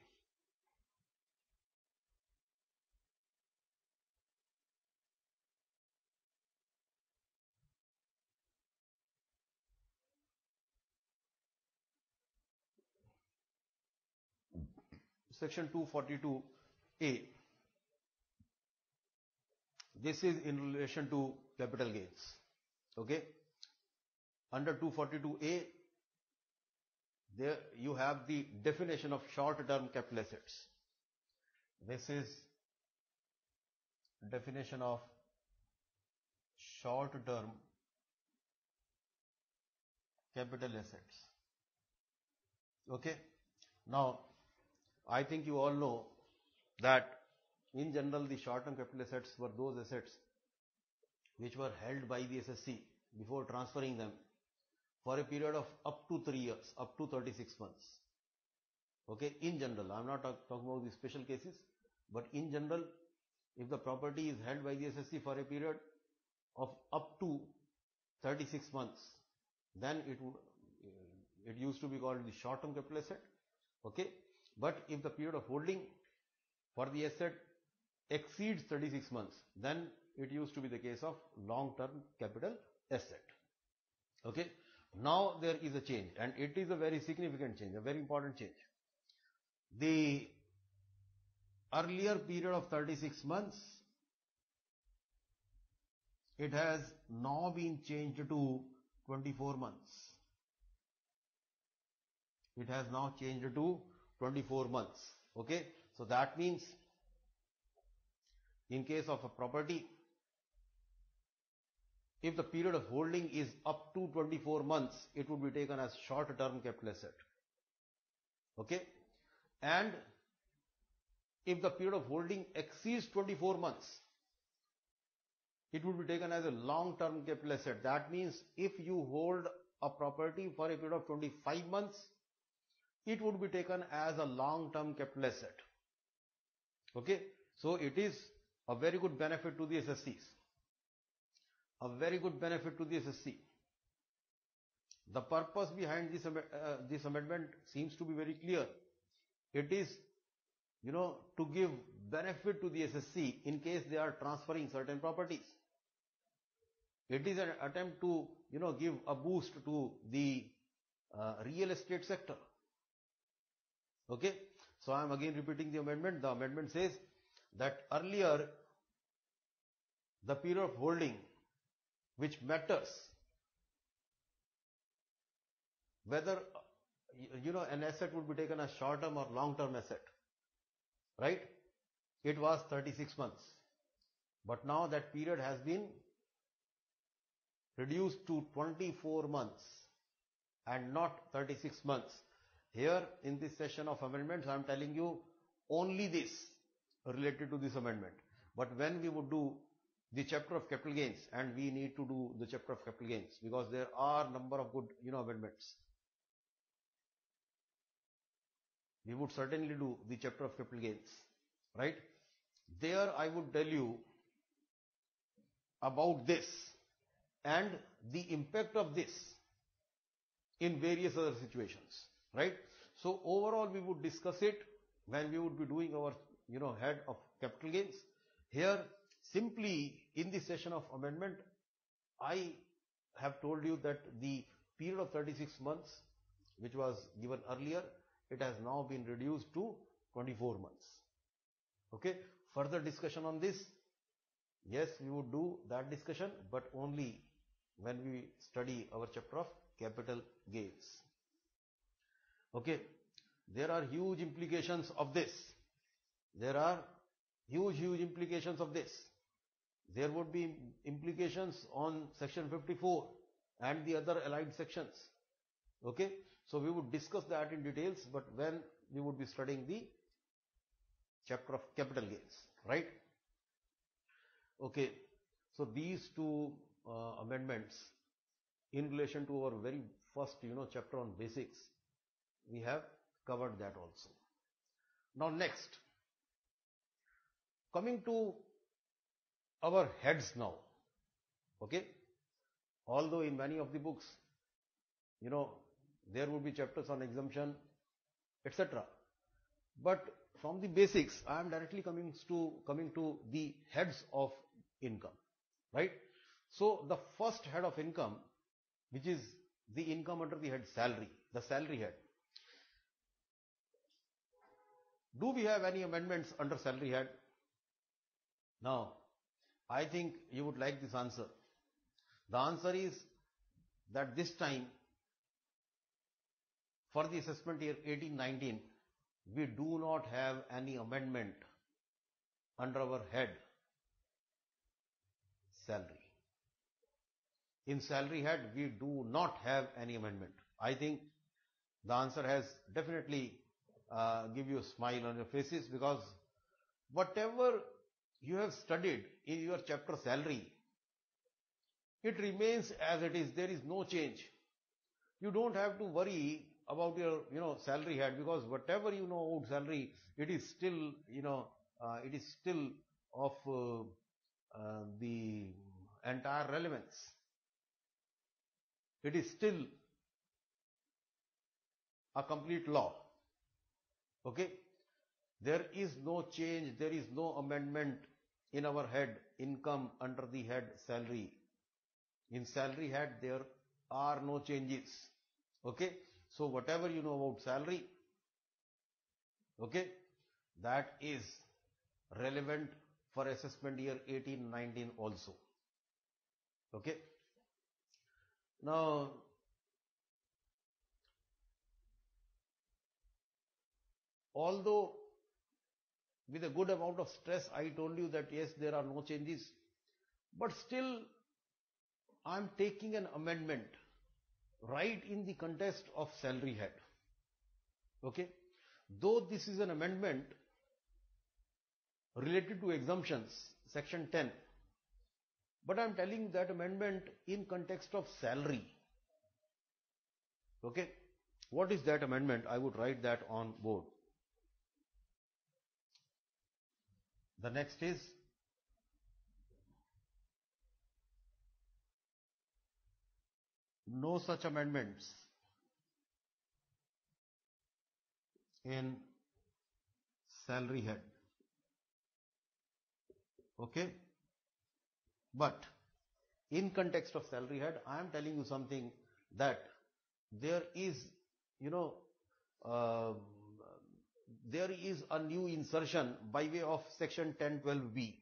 Section two forty-two A. This is in relation to capital gains. Okay. Under two forty-two A, there you have the definition of short-term capital assets. This is definition of short-term capital assets. Okay. Now, I think you all know that in general the short-term capital assets were those assets which were held by the S S C before transferring them for a period of up to three years, up to thirty-six months. Okay, in general, I am not talk, talking about the special cases, but in general, if the property is held by the S S C for a period of up to thirty-six months, then it would, it used to be called the short-term capital asset. Okay, but if the period of holding for the asset exceeds thirty-six months, then it used to be the case of long-term capital asset. Okay, now there is a change, and it is a very significant change, a very important change. The earlier period of thirty-six months, it has now been changed to twenty-four months. It has now changed to twenty-four months. Okay, so that means in case of a property, if the period of holding is up to twenty-four months, it would be taken as short-term capital asset. Okay, and if the period of holding exceeds twenty-four months, it would be taken as a long-term capital asset. That means if you hold a property for a period of twenty-five months, it would be taken as a long-term capital asset. Okay, so it is a very good benefit to the S S Cs. A very good benefit to the S S C. The purpose behind this, uh, this amendment seems to be very clear. It is, you know, to give benefit to the S S C in case they are transferring certain properties. It is an attempt to, you know, give a boost to the uh, real estate sector. Okay, so I am again repeating the amendment. The amendment says that earlier the period of holding which matters whether, you know, an asset would be taken as short-term or long-term asset, right? It was thirty-six months, but now that period has been reduced to twenty-four months and not thirty-six months. Here in this session of amendments, I am telling you only this related to this amendment. But when we would do the chapter of capital gains, and we need to do the chapter of capital gains because there are number of good, you know, amendments. We would certainly do the chapter of capital gains, right? There I would tell you about this and the impact of this in various other situations, right? So overall we would discuss it when we would be doing our, you know, head of capital gains. Here simply in the session of amendment, I have told you that the period of thirty-six months which was given earlier, it has now been reduced to twenty-four months. Okay, further discussion on this, yes, we would do that discussion, but only when we study our chapter of capital gains. Okay, there are huge implications of this. There are huge, huge implications of this. There would be implications on section fifty-four and the other allied sections. Okay, so we would discuss that in details, but when we would be studying the chapter of capital gains, right? Okay, so these two uh, amendments in relation to our very first, you know, chapter on basics, we have covered that also. Now next, coming to our heads now, okay, although in many of the books, you know, there would be chapters on exemption, et cetera. But from the basics, I am directly coming to coming to the heads of income, right? So the first head of income, which is the income under the head salary, the salary head. Do we have any amendments under salary head? Now, I think you would like this answer. The answer is that this time, for the assessment year eighteen nineteen, we do not have any amendment under our head salary. In salary head, we do not have any amendment. I think the answer has definitely uh, give you a smile on your faces, because whatever you have studied in your chapter salary, it remains as it is. There is no change. You don't have to worry about your, you know, salary head, because whatever you know about salary, it is still, you know, uh, it is still of uh, uh, the entire relevance. It is still a complete law. Okay? There is no change, there is no amendment in our head income under the head salary. In salary head, there are no changes. Okay? So whatever you know about salary, okay, that is relevant for assessment year eighteen nineteen also. Okay? Now, although with a good amount of stress, I told you that yes, there are no changes, but still I am taking an amendment right in the context of salary head. Okay? Though this is an amendment related to exemptions, section ten, but I am telling that amendment in context of salary. Okay? What is that amendment? I would write that on board. The next is no such amendments in salary head. Okay? But in context of salary head, I am telling you something, that there is, you know, uh, there is a new insertion by way of section ten twelve B.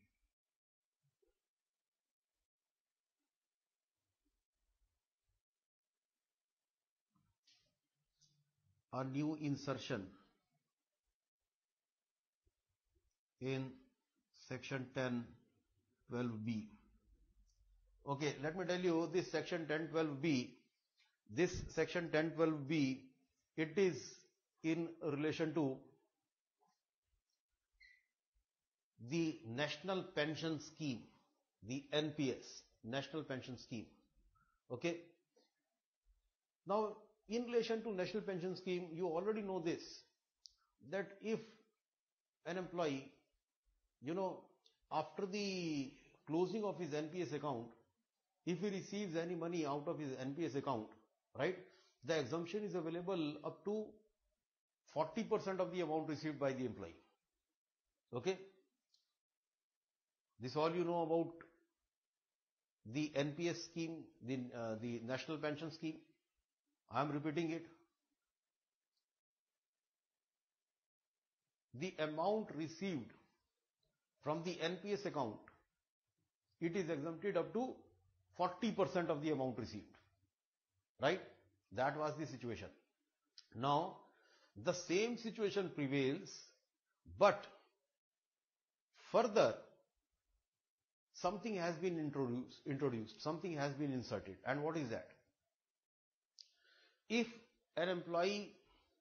A new insertion in section ten twelve B. Okay, let me tell you this section ten twelve B, this section ten twelve B, it is in relation to the National Pension Scheme, the N P S, National Pension Scheme. Okay. Now, in relation to National Pension Scheme, you already know this, that if an employee, you know, after the closing of his N P S account, if he receives any money out of his N P S account, right, the exemption is available up to forty percent of the amount received by the employee. Okay? This all you know about the N P S scheme, the, uh, the National Pension Scheme. I am repeating it. The amount received from the N P S account, it is exempted up to forty percent of the amount received. Right? That was the situation. Now, the same situation prevails, but further something has been introduced, introduced, something has been inserted. And what is that? If an employee,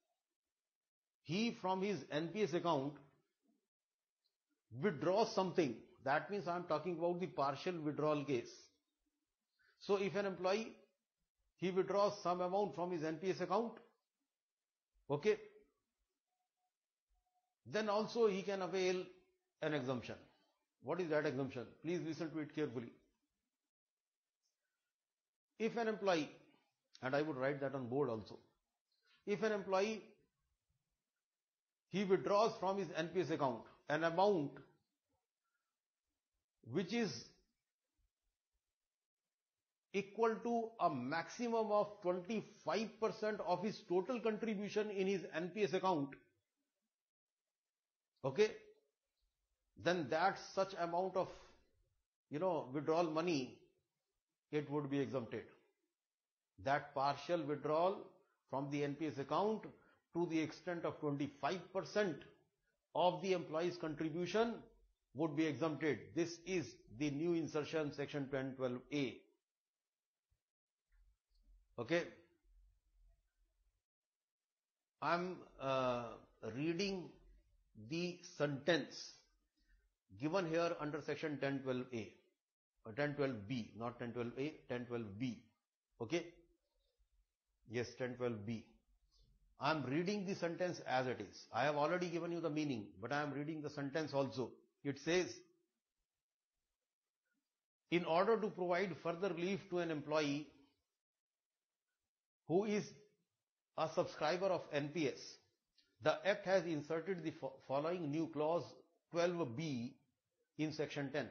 he from his N P S account withdraws something, that means I am talking about the partial withdrawal case. So if an employee, he withdraws some amount from his N P S account, okay, then also he can avail an exemption. What is that exemption? Please listen to it carefully. If an employee, and I would write that on board also, if an employee, he withdraws from his N P S account an amount which is equal to a maximum of twenty-five percent of his total contribution in his N P S account, okay, then that such amount of, you know, withdrawal money, it would be exempted. That partial withdrawal from the N P S account to the extent of twenty-five percent of the employee's contribution would be exempted. This is the new insertion, section ten twelve A. Okay. I'm uh, reading the sentence given here under section ten twelve A, or ten twelve B, not ten twelve A, ten twelve B. Okay. Yes, ten twelve B. I am reading the sentence as it is. I have already given you the meaning, but I am reading the sentence also. It says, in order to provide further relief to an employee who is a subscriber of N P S, the Act has inserted the following new clause twelve B in section ten.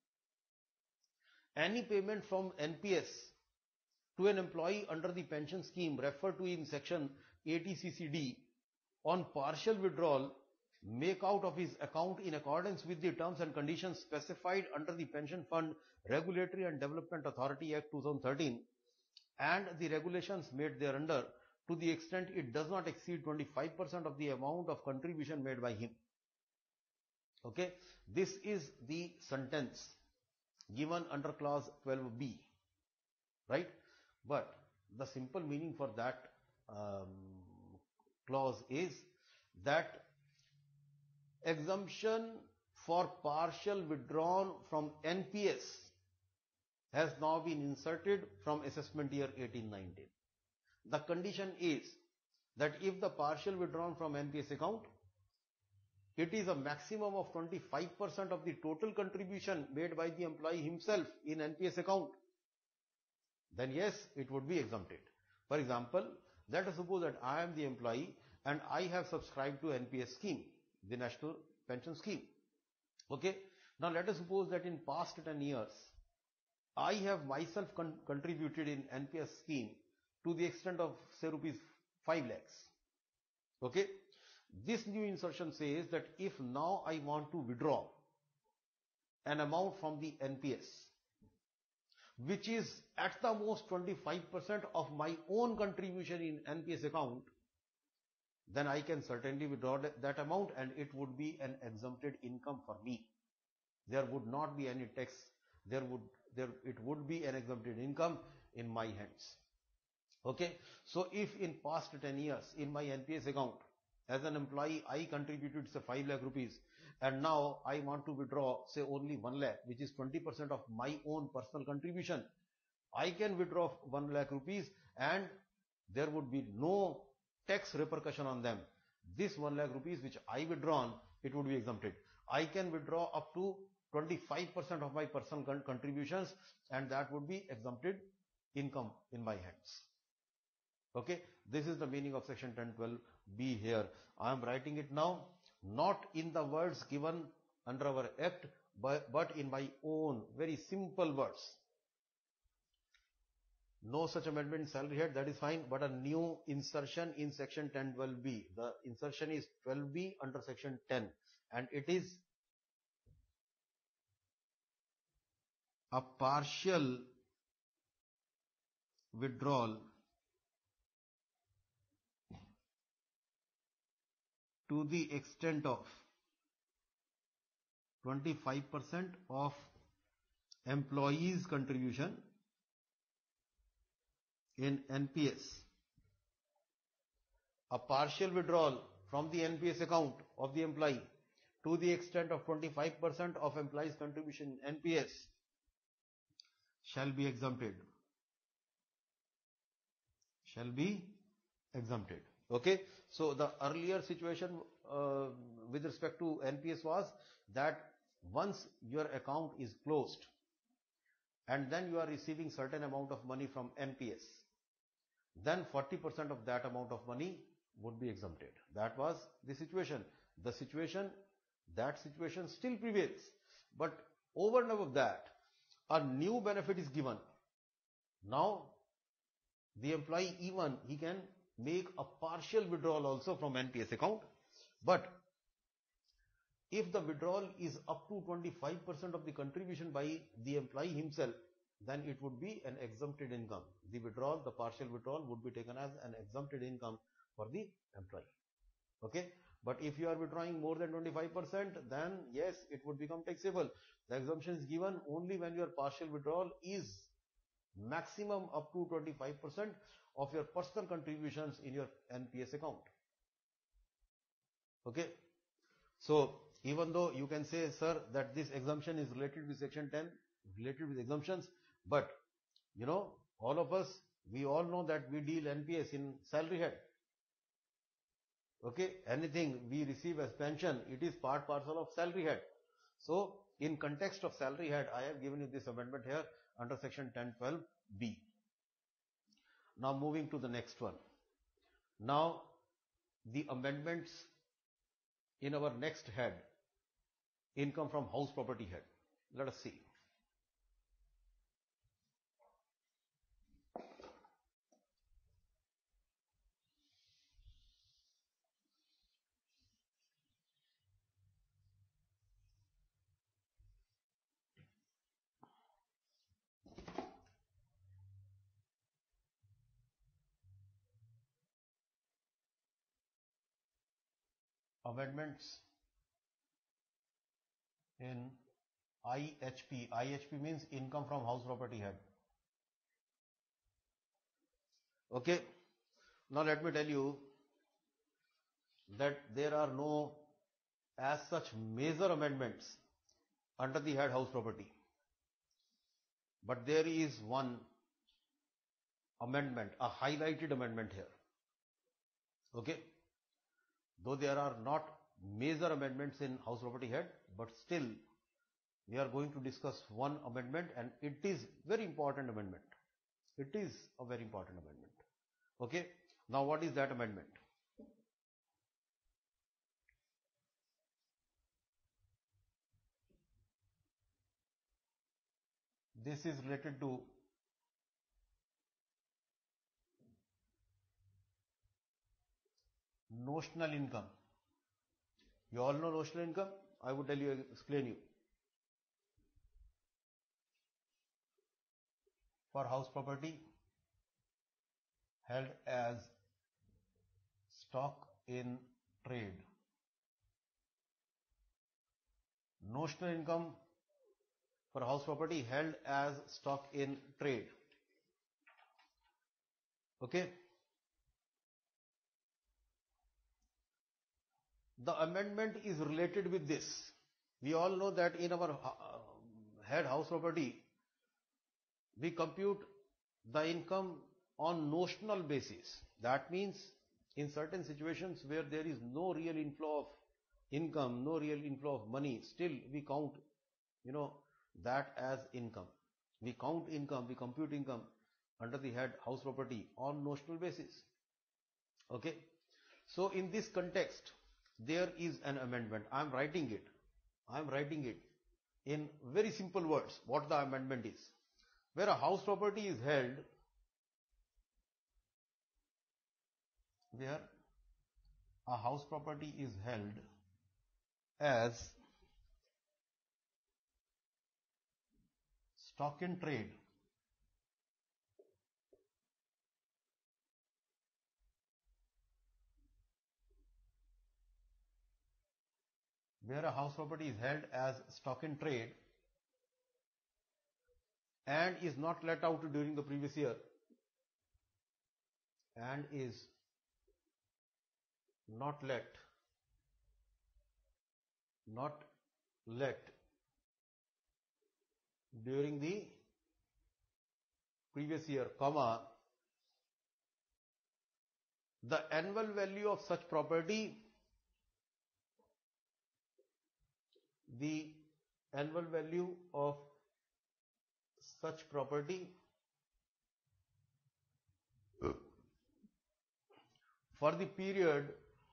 Any payment from N P S to an employee under the pension scheme referred to in section A T C C D on partial withdrawal make out of his account in accordance with the terms and conditions specified under the Pension Fund Regulatory and Development Authority Act two thousand thirteen and the regulations made thereunder, to the extent it does not exceed twenty-five percent of the amount of contribution made by him. Okay, this is the sentence given under clause twelve B, right? But the simple meaning for that um, clause is that exemption for partial withdrawn from N P S has now been inserted from assessment year eighteen nineteen. The condition is that if the partial withdrawn from N P S account, it is a maximum of twenty-five percent of the total contribution made by the employee himself in N P S account, then yes, it would be exempted. For example, let us suppose that I am the employee and I have subscribed to N P S scheme, the National Pension Scheme. Okay. Now let us suppose that in past ten years, I have myself con contributed in N P S scheme to the extent of say rupees five lakhs. Okay. This new insertion says that if now I want to withdraw an amount from the N P S, which is at the most twenty-five percent of my own contribution in N P S account, then I can certainly withdraw that amount and it would be an exempted income for me. There would not be any tax. There would, there, it would be an exempted income in my hands. Okay. So if in past ten years in my N P S account, as an employee, I contributed say five lakh rupees and now I want to withdraw say only one lakh, which is twenty percent of my own personal contribution. I can withdraw one lakh rupees and there would be no tax repercussion on them. This one lakh rupees which I withdrawn, it would be exempted. I can withdraw up to twenty-five percent of my personal con contributions and that would be exempted income in my hands. Okay, this is the meaning of section ten twelve B here. I am writing it now, not in the words given under our act, but, but in my own very simple words. No such amendment in salary head, that is fine, but a new insertion in section ten twelve B. The insertion is twelve B under section ten and it is a partial withdrawal to the extent of twenty-five percent of employees' contribution in N P S. A partial withdrawal from the N P S account of the employee to the extent of twenty-five percent of employees' contribution in N P S shall be exempted. Shall be exempted. Okay. So the earlier situation uh, with respect to N P S was that once your account is closed and then you are receiving certain amount of money from N P S, then forty percent of that amount of money would be exempted. That was the situation. The situation, that situation still prevails. But over and above that, a new benefit is given. Now, the employee even, he can make a partial withdrawal also from N P S account. But if the withdrawal is up to twenty-five percent of the contribution by the employee himself, then it would be an exempted income. The withdrawal, the partial withdrawal would be taken as an exempted income for the employee. Okay. But if you are withdrawing more than twenty-five percent, then yes, it would become taxable. The exemption is given only when your partial withdrawal is maximum up to twenty-five percent of your personal contributions in your N P S account. Okay. So even though you can say, sir, that this exemption is related with section ten, related with exemptions, but you know, all of us, we all know that we deal N P S in salary head. Okay, anything we receive as pension, it is part parcel of salary head. So in context of salary head, I have given you this amendment here under section ten twelve B. Now moving to the next one. Now the amendments in our next head, income from house property head. Let us see. Amendments in I H P. I H P means income from house property head. Okay. Now let me tell you that there are no as such major amendments under the head house property. But there is one amendment, a highlighted amendment here. Okay. Though there are not major amendments in house property head, but still we are going to discuss one amendment, and it is very important amendment. It is a very important amendment. Okay. Now what is that amendment? This is related to notional income. You all know notional income? I would tell you, explain you. For house property held as stock in trade. Notional income for house property held as stock in trade. Okay. The amendment is related with this. We all know that in our uh, head house property, we compute the income on notional basis. That means in certain situations where there is no real inflow of income, no real inflow of money, still we count, you know, that as income. We count income, we compute income under the head house property on notional basis. Okay. So in this context, there is an amendment. I am writing it. I am writing it in very simple words what the amendment is. Where a house property is held, where a house property is held as stock in trade, where a house property is held as stock in trade and is not let out during the previous year and is not let not let during the previous year, comma, the annual value of such property, the annual value of such property for the period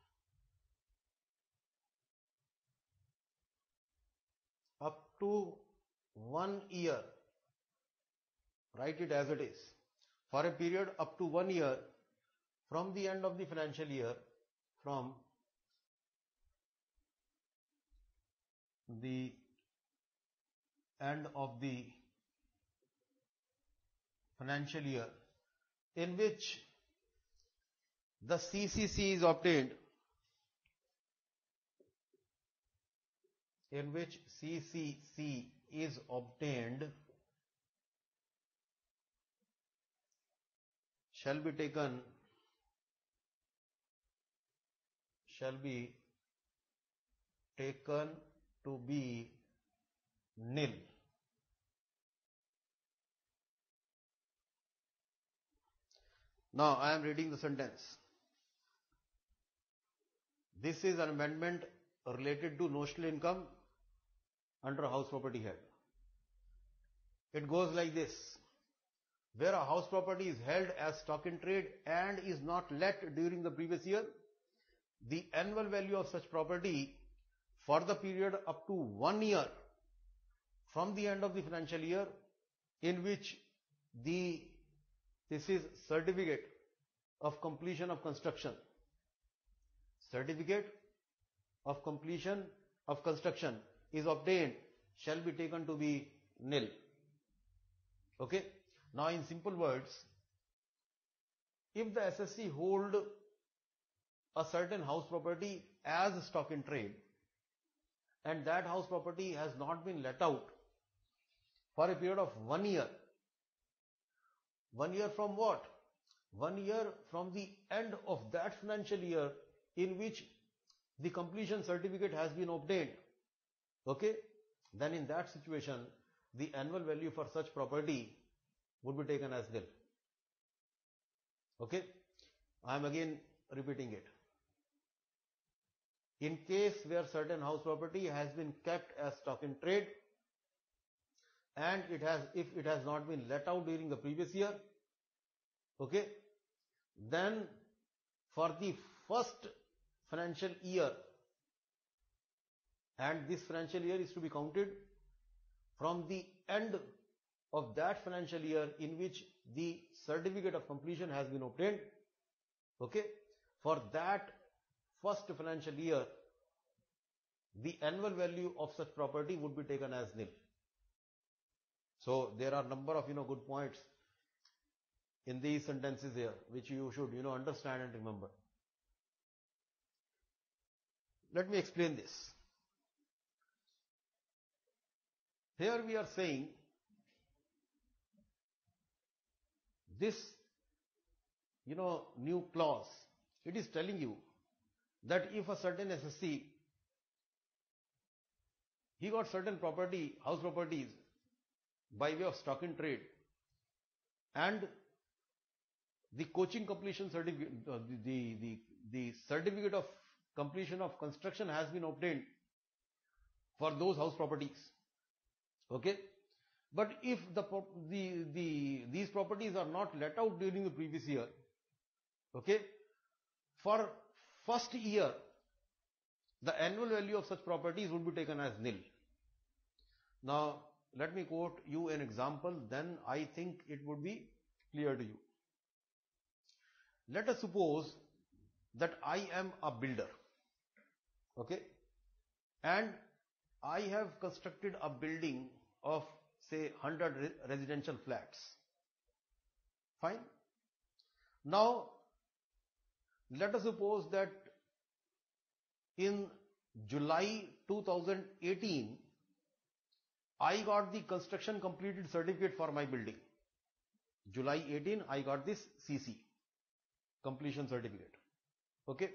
up to one year, write it as it is, for a period up to one year from the end of the financial year, from the end of the financial year in which the C C C is obtained, in which C C C is obtained, shall be taken, shall be taken to be nil. Now I am reading the sentence. This is an amendment related to notional income under house property head. It goes like this. Where a house property is held as stock in trade and is not let during the previous year, the annual value of such property for the period up to one year from the end of the financial year in which the this is certificate of completion of construction, certificate of completion of construction is obtained shall be taken to be nil. Okay. Now in simple words, if the S S C hold a certain house property as stock in trade and that house property has not been let out for a period of one year, one year from what? One year from the end of that financial year in which the completion certificate has been obtained. Okay, then in that situation, the annual value for such property would be taken as nil. Okay, I am again repeating it. In case where certain house property has been kept as stock in trade and it has, if it has not been let out during the previous year, okay, then for the first financial year, and this financial year is to be counted from the end of that financial year in which the certificate of completion has been obtained, okay, for that first financial year, the annual value of such property would be taken as nil. So there are number of, you know, good points in these sentences here, which you should, you know, understand and remember. Let me explain this. Here we are saying this, you know, new clause, it is telling you that if a certain S S C, he got certain property, house properties by way of stock in trade, and the coaching completion certificate, uh, the, the, the certificate of completion of construction has been obtained for those house properties. Okay, but if the, the, the, these properties are not let out during the previous year, okay, for first year, the annual value of such properties would be taken as nil. Now, let me quote you an example, then I think it would be clear to you. Let us suppose that I am a builder, okay, and I have constructed a building of say one hundred re residential flats. Fine. Now, let us suppose that in July two thousand eighteen, I got the construction completed certificate for my building. July eighteen, I got this C C, completion certificate. Okay.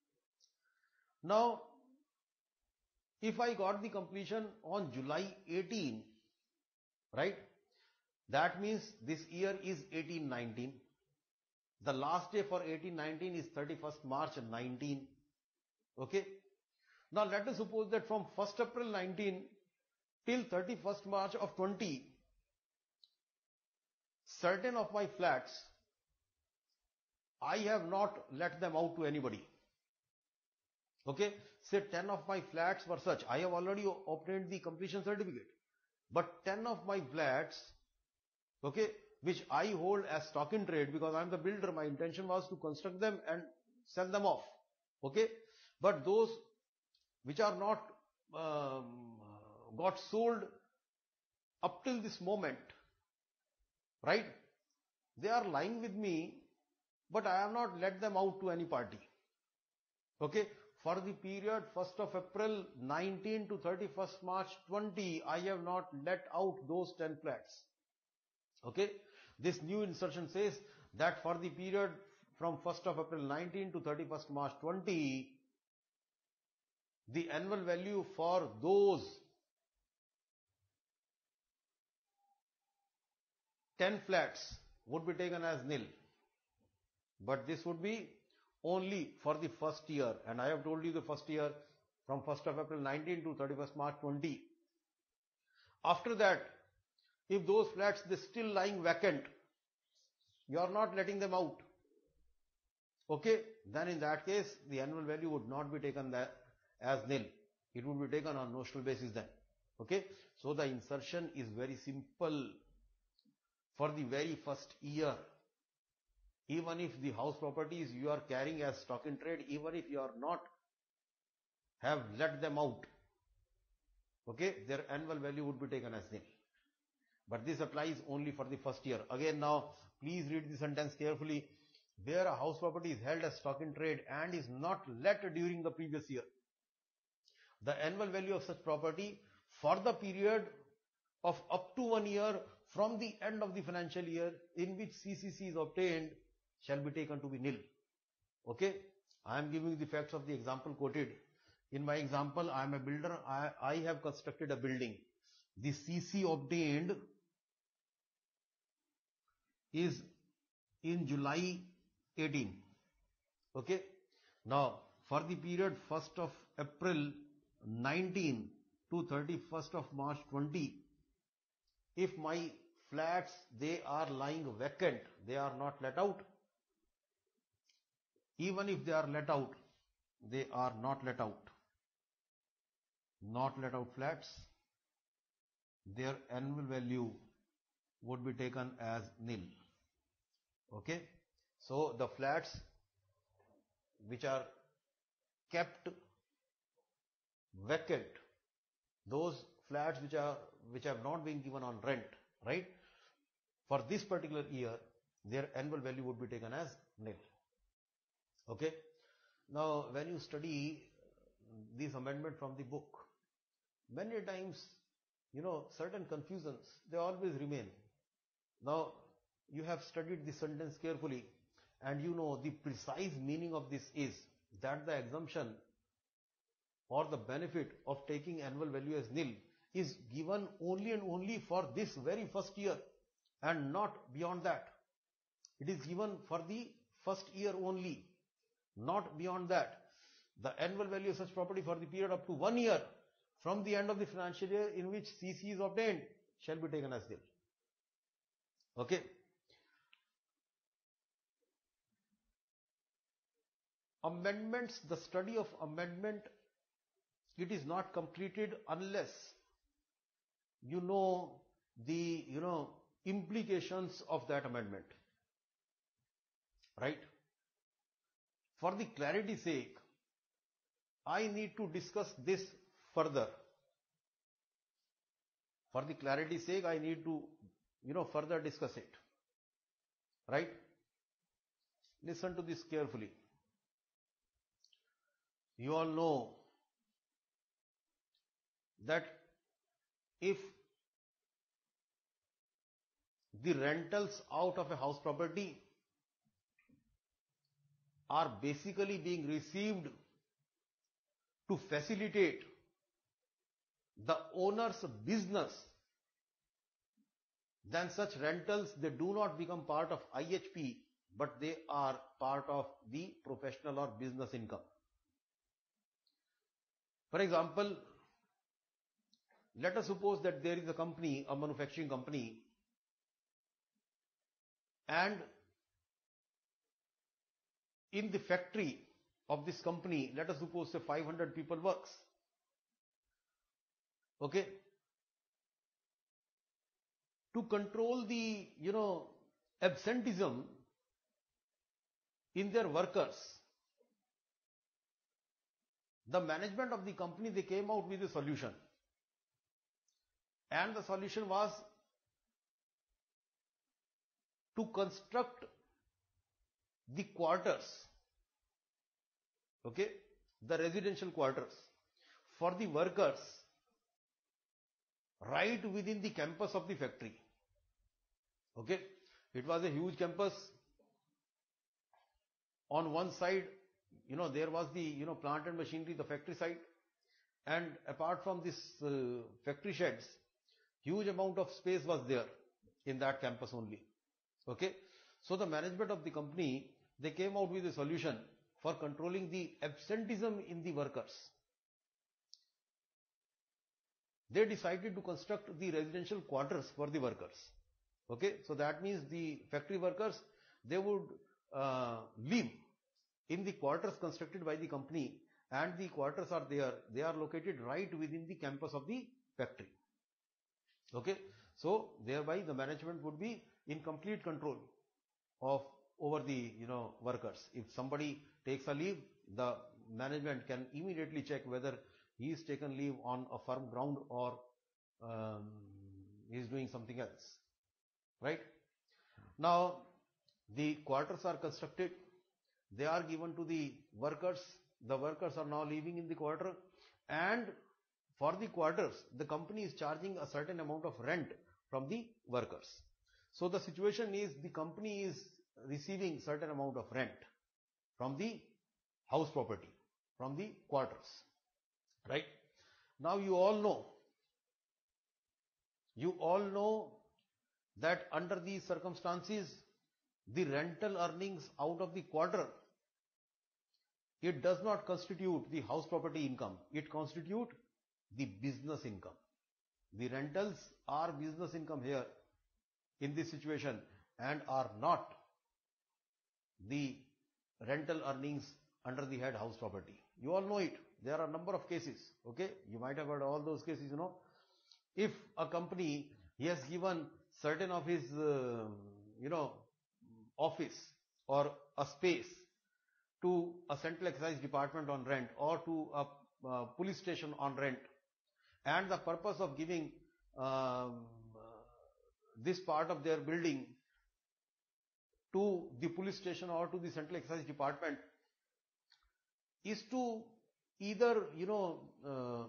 Now, if I got the completion on July eighteenth, right, that means this year is eighteen nineteen. The last day for eighteen nineteen is thirty-first March nineteen. Okay. Now let us suppose that from first April nineteen till thirty-first March of twenty, certain of my flats, I have not let them out to anybody. Okay. Say ten of my flats were such. I have already obtained the completion certificate. But ten of my flats, okay, which I hold as stock in trade because I am the builder, my intention was to construct them and sell them off. Okay. But those which are not um, got sold up till this moment, right, they are lying with me, but I have not let them out to any party. Okay. For the period first of April nineteen to thirty-first March twenty, I have not let out those ten flats. Okay. This new insertion says that for the period from first of April nineteen to thirty-first March twenty, the annual value for those ten flats would be taken as nil. But this would be only for the first year, and I have told you the first year from first of April nineteen to thirty-first March twenty. After that, if those flats they still lying vacant, you are not letting them out. Okay, then in that case the annual value would not be taken that as nil. It would be taken on notional basis then. Okay, so the insertion is very simple for the very first year. Even if the house properties you are carrying as stock in trade, even if you are not have let them out, okay, their annual value would be taken as nil. But this applies only for the first year. Again now, please read the sentence carefully. Where a house property is held as stock in trade and is not let during the previous year, the annual value of such property for the period of up to one year from the end of the financial year in which C C C is obtained shall be taken to be nil. Okay, I am giving the facts of the example quoted. In my example, I am a builder. I, I have constructed a building. The C C obtained is in July eighteenth. Okay. Now, for the period first of April nineteen to thirty-first of March twenty, if my flats, they are lying vacant, they are not let out. Even if they are let out, they are not let out. Not let out flats, their annual value would be taken as nil. Okay. So the flats which are kept vacant, those flats which are which have not been given on rent, right, for this particular year, their annual value would be taken as nil. Okay. Now when you study this amendment from the book, many times, you know, certain confusions, they always remain. Now you have studied this sentence carefully and you know the precise meaning of this is that the exemption or the benefit of taking annual value as nil is given only and only for this very first year and not beyond that. It is given for the first year only, not beyond that. The annual value of such property for the period up to one year from the end of the financial year in which C C is obtained shall be taken as nil. Okay. Amendments, the study of amendment, it is not completed unless you know the, you know, implications of that amendment. Right? For the clarity's sake, I need to discuss this further. For the clarity's sake, I need to, you know, further discuss it. Right? Listen to this carefully. You all know that if the rentals out of a house property are basically being received to facilitate the owner's business, then such rentals, they do not become part of I H P, but they are part of the professional or business income. For example, let us suppose that there is a company, a manufacturing company, and in the factory of this company, let us suppose say five hundred people works. Okay. To control the, you know, absenteeism in their workers, the management of the company, they came out with a solution. And the solution was to construct the quarters, okay, the residential quarters for the workers right within the campus of the factory. Okay, it was a huge campus. On one side, you know, there was the, you know, plant and machinery, the factory side, and apart from this uh, factory sheds, huge amount of space was there in that campus only. Okay, so the management of the company, they came out with a solution for controlling the absenteeism in the workers. They decided to construct the residential quarters for the workers. Okay, so that means the factory workers, they would uh, live in the quarters constructed by the company, and the quarters are there, they are located right within the campus of the factory. Okay, so thereby the management would be in complete control of over the, you know, workers. If somebody takes a leave, the management can immediately check whether he is taken leave on a firm ground or um, he is doing something else. Right? Now, the quarters are constructed, they are given to the workers, the workers are now living in the quarter, and for the quarters, the company is charging a certain amount of rent from the workers. So the situation is, the company is receiving certain amount of rent from the house property, from the quarters. Right? Now you all know, you all know that under these circumstances, the rental earnings out of the quarter, it does not constitute the house property income, it constitutes the business income. The rentals are business income here in this situation and are not the rental earnings under the head house property. You all know it. There are a number of cases. Okay, you might have heard all those cases. You know, if a company, he has given certain of his, uh, you know, office or a space to a central excise department on rent or to a uh, police station on rent, and the purpose of giving um, this part of their building to the police station or to the central excise department is to either, you know, uh,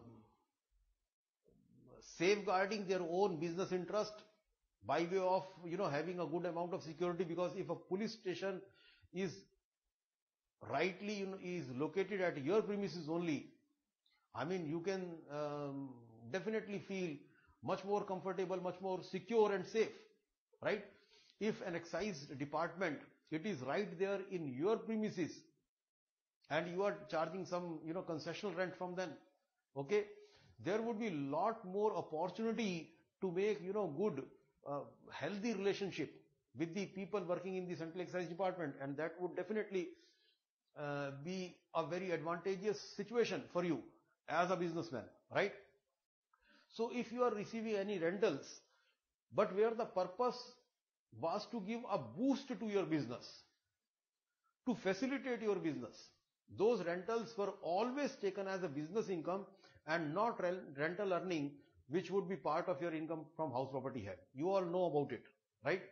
safeguarding their own business interest by way of, you know, having a good amount of security, because if a police station is rightly, you know, is located at your premises only, I mean, you can um, definitely feel much more comfortable, much more secure and safe, right? If an excise department, it is right there in your premises and you are charging some, you know, concessional rent from them, okay, there would be lot more opportunity to make, you know, good, uh, healthy relationship with the people working in the central excise department, and that would definitely uh, be a very advantageous situation for you as a businessman, right? So if you are receiving any rentals, but where the purpose was to give a boost to your business, to facilitate your business, those rentals were always taken as a business income and not rental earning, which would be part of your income from house property head. You all know about it, right?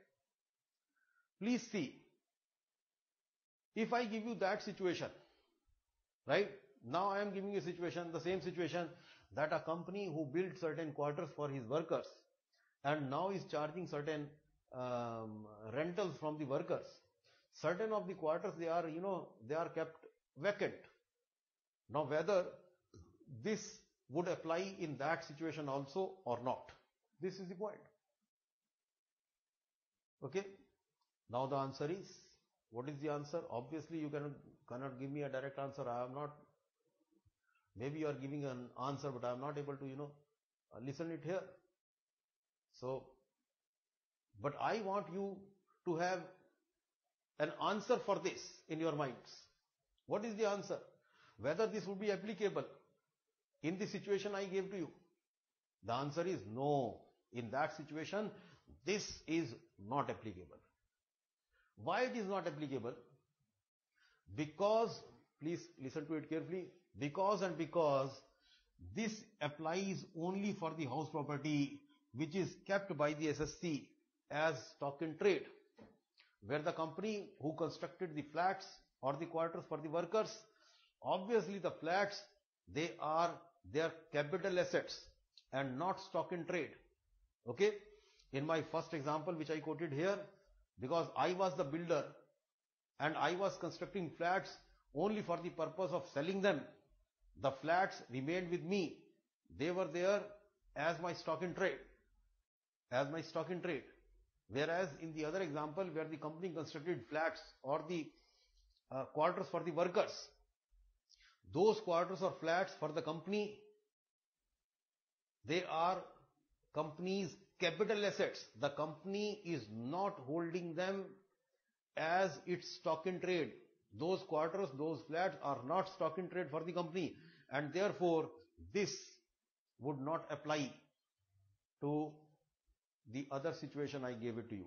Please see, if I give you that situation, right? Now I am giving you a situation, the same situation, that a company who built certain quarters for his workers and now is charging certain um, rentals from the workers. Certain of the quarters, they are, you know, they are kept vacant. Now whether this would apply in that situation also or not, this is the point. Okay. Now the answer is, what is the answer? Obviously you cannot, cannot give me a direct answer. I am not, maybe you are giving an answer, but I am not able to, you know, listen it here. So, but I want you to have an answer for this in your minds. What is the answer? Whether this would be applicable in the situation I gave to you. The answer is no. In that situation, this is not applicable. Why it is not applicable? Because, please listen to it carefully, because and because this applies only for the house property which is kept by the S S C as stock in trade, where the company who constructed the flats or the quarters for the workers, obviously the flats, they are their capital assets and not stock in trade. Okay. In my first example which I quoted here, because I was the builder and I was constructing flats only for the purpose of selling them, the flats remained with me. They were there as my stock in trade, as my stock in trade. Whereas in the other example where the company constructed flats or the uh, quarters for the workers, those quarters or flats for the company, they are company's capital assets. The company is not holding them as its stock in trade. Those quarters, those flats are not stock in trade for the company, and therefore this would not apply to the other situation I gave it to you.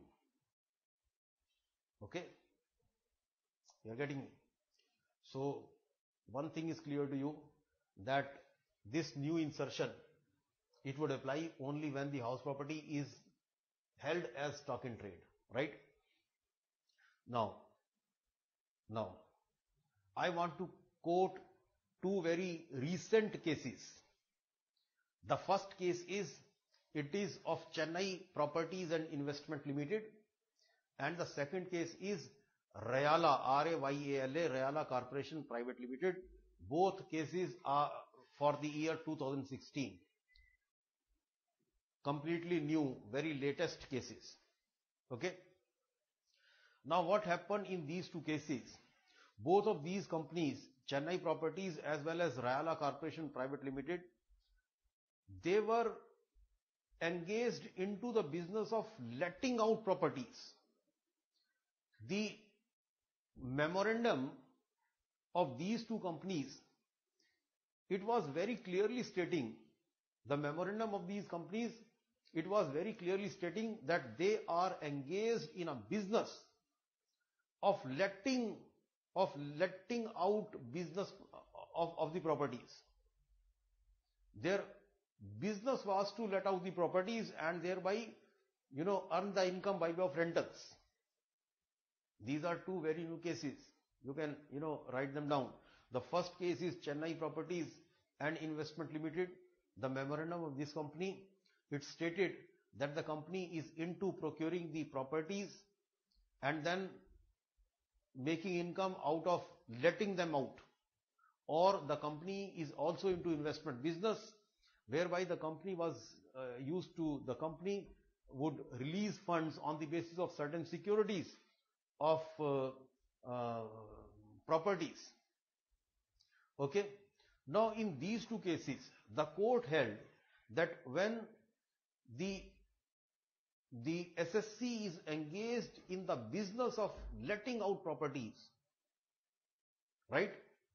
Okay? You are getting me? So one thing is clear to you, that this new insertion, it would apply only when the house property is held as stock in trade, right? Now, now, I want to quote two very recent cases. The first case is, it is of Chennai Properties and Investment Limited, and the second case is Rayala, R A Y A L A, Rayala Corporation Private Limited. Both cases are for the year two thousand sixteen. Completely new, very latest cases. Okay. Now what happened in these two cases? Both of these companies, Chennai Properties as well as Rayala Corporation Private Limited, they were engaged into the business of letting out properties. The memorandum of these two companies, it was very clearly stating, the memorandum of these companies, it was very clearly stating that they are engaged in a business of letting, of letting out business of, of the properties. Their business was to let out the properties and thereby, you know, earn the income by way of rentals. These are two very new cases. You can, you know, write them down. The first case is Chennai Properties and Investment Limited. The memorandum of this company, it stated that the company is into procuring the properties and then making income out of letting them out. Or the company is also into investment business, whereby the company was uh, used to, the company would release funds on the basis of certain securities of uh, uh, properties. Okay. Now in these two cases, the court held that when the the S S C is engaged in the business of letting out properties, right,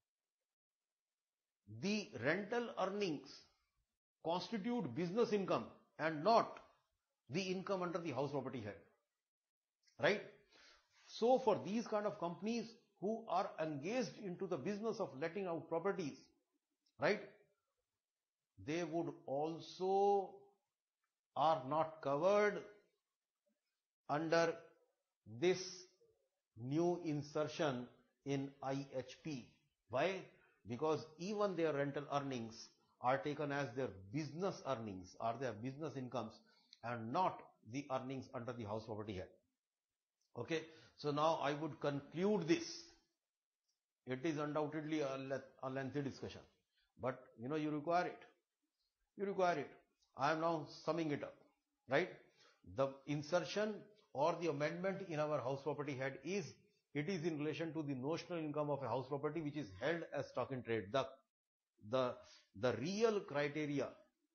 the rental earnings constitute business income and not the income under the house property head, right? So for these kind of companies who are engaged into the business of letting out properties, right, they would also are not covered under this new insertion in I H P. Why? because even their rental earnings are taken as their business earnings or their business incomes and not the earnings under the house property head. Okay, so now I would conclude this. It is undoubtedly a, a lengthy discussion, but you know, you require it. You require it. I am now summing it up, right? The insertion or the amendment in our house property head is, it is in relation to the notional income of a house property which is held as stock in trade. The, the, the real criteria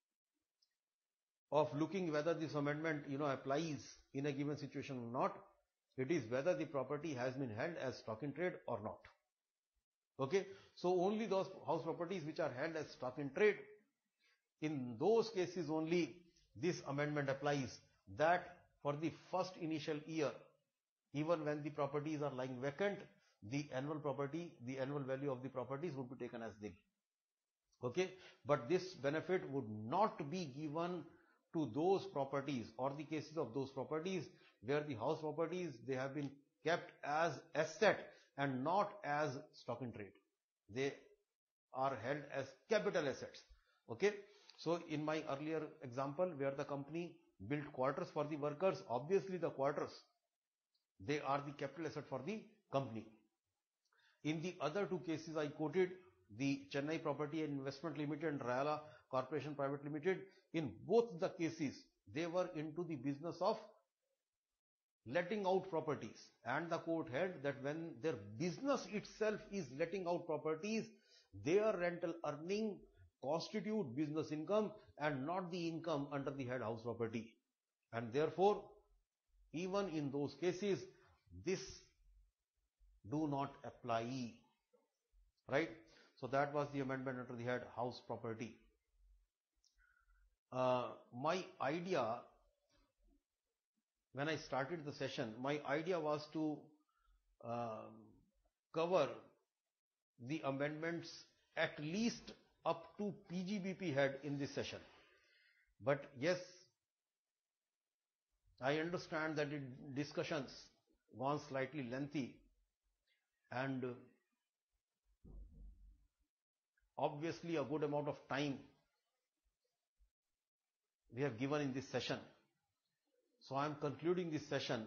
of looking whether this amendment, you know, applies in a given situation or not, it is whether the property has been held as stock in trade or not. Okay, so only those house properties which are held as stock in trade, in those cases only this amendment applies, that for the first initial year, even when the properties are lying vacant, the annual property, the annual value of the properties would be taken as nil. Okay, but this benefit would not be given to those properties or the cases of those properties where the house properties, they have been kept as asset and not as stock in trade. They are held as capital assets. Okay, so in my earlier example where the company built quarters for the workers, obviously the quarters, they are the capital asset for the company. In the other two cases I quoted, the Chennai Property and Investment Limited and Rayala Corporation Private Limited, in both the cases they were into the business of letting out properties, and the court held that when their business itself is letting out properties, their rental earning constitute business income and not the income under the head house property, and therefore even in those cases this do not apply, right? So that was the amendment under the head house property. Uh, my idea when I started the session, my idea was to uh, cover the amendments at least up to P G B P head in this session. But yes, I understand that it, discussions gone slightly lengthy, and obviously a good amount of time we have given in this session. So I am concluding this session.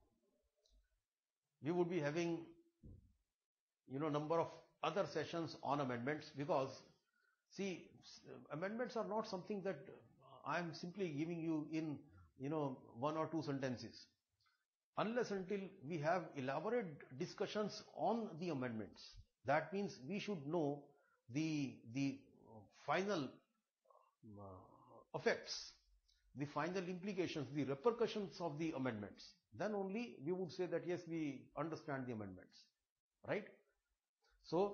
We would be having, you know, number of other sessions on amendments, because see, amendments are not something that I am simply giving you in, you know, one or two sentences. Unless until we have elaborate discussions on the amendments, that means we should know the, the final uh, effects, the final implications, the repercussions of the amendments. Then only we would say that yes, we understand the amendments, right? So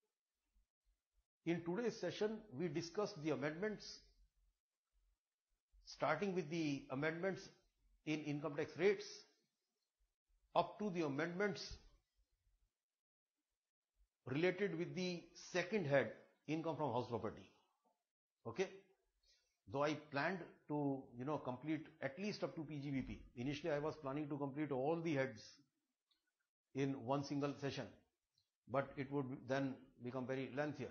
in today's session we discussed the amendments, starting with the amendments in income tax rates up to the amendments related with the second head, income from house property. Okay, though I planned to, you know, complete at least up to P G B P. Initially I was planning to complete all the heads in one single session, but it would then become very lengthier.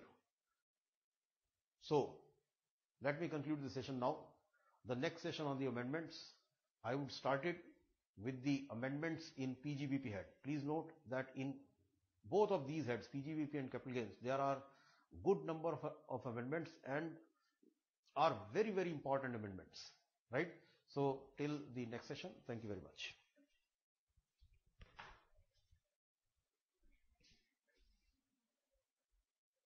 So let me conclude the session now. The next session on the amendments, I would start it with the amendments in P G B P head. Please note that in both of these heads, P G B P and capital gains, there are good number of, of amendments and are very, very important amendments, right? So till the next session, thank you very much.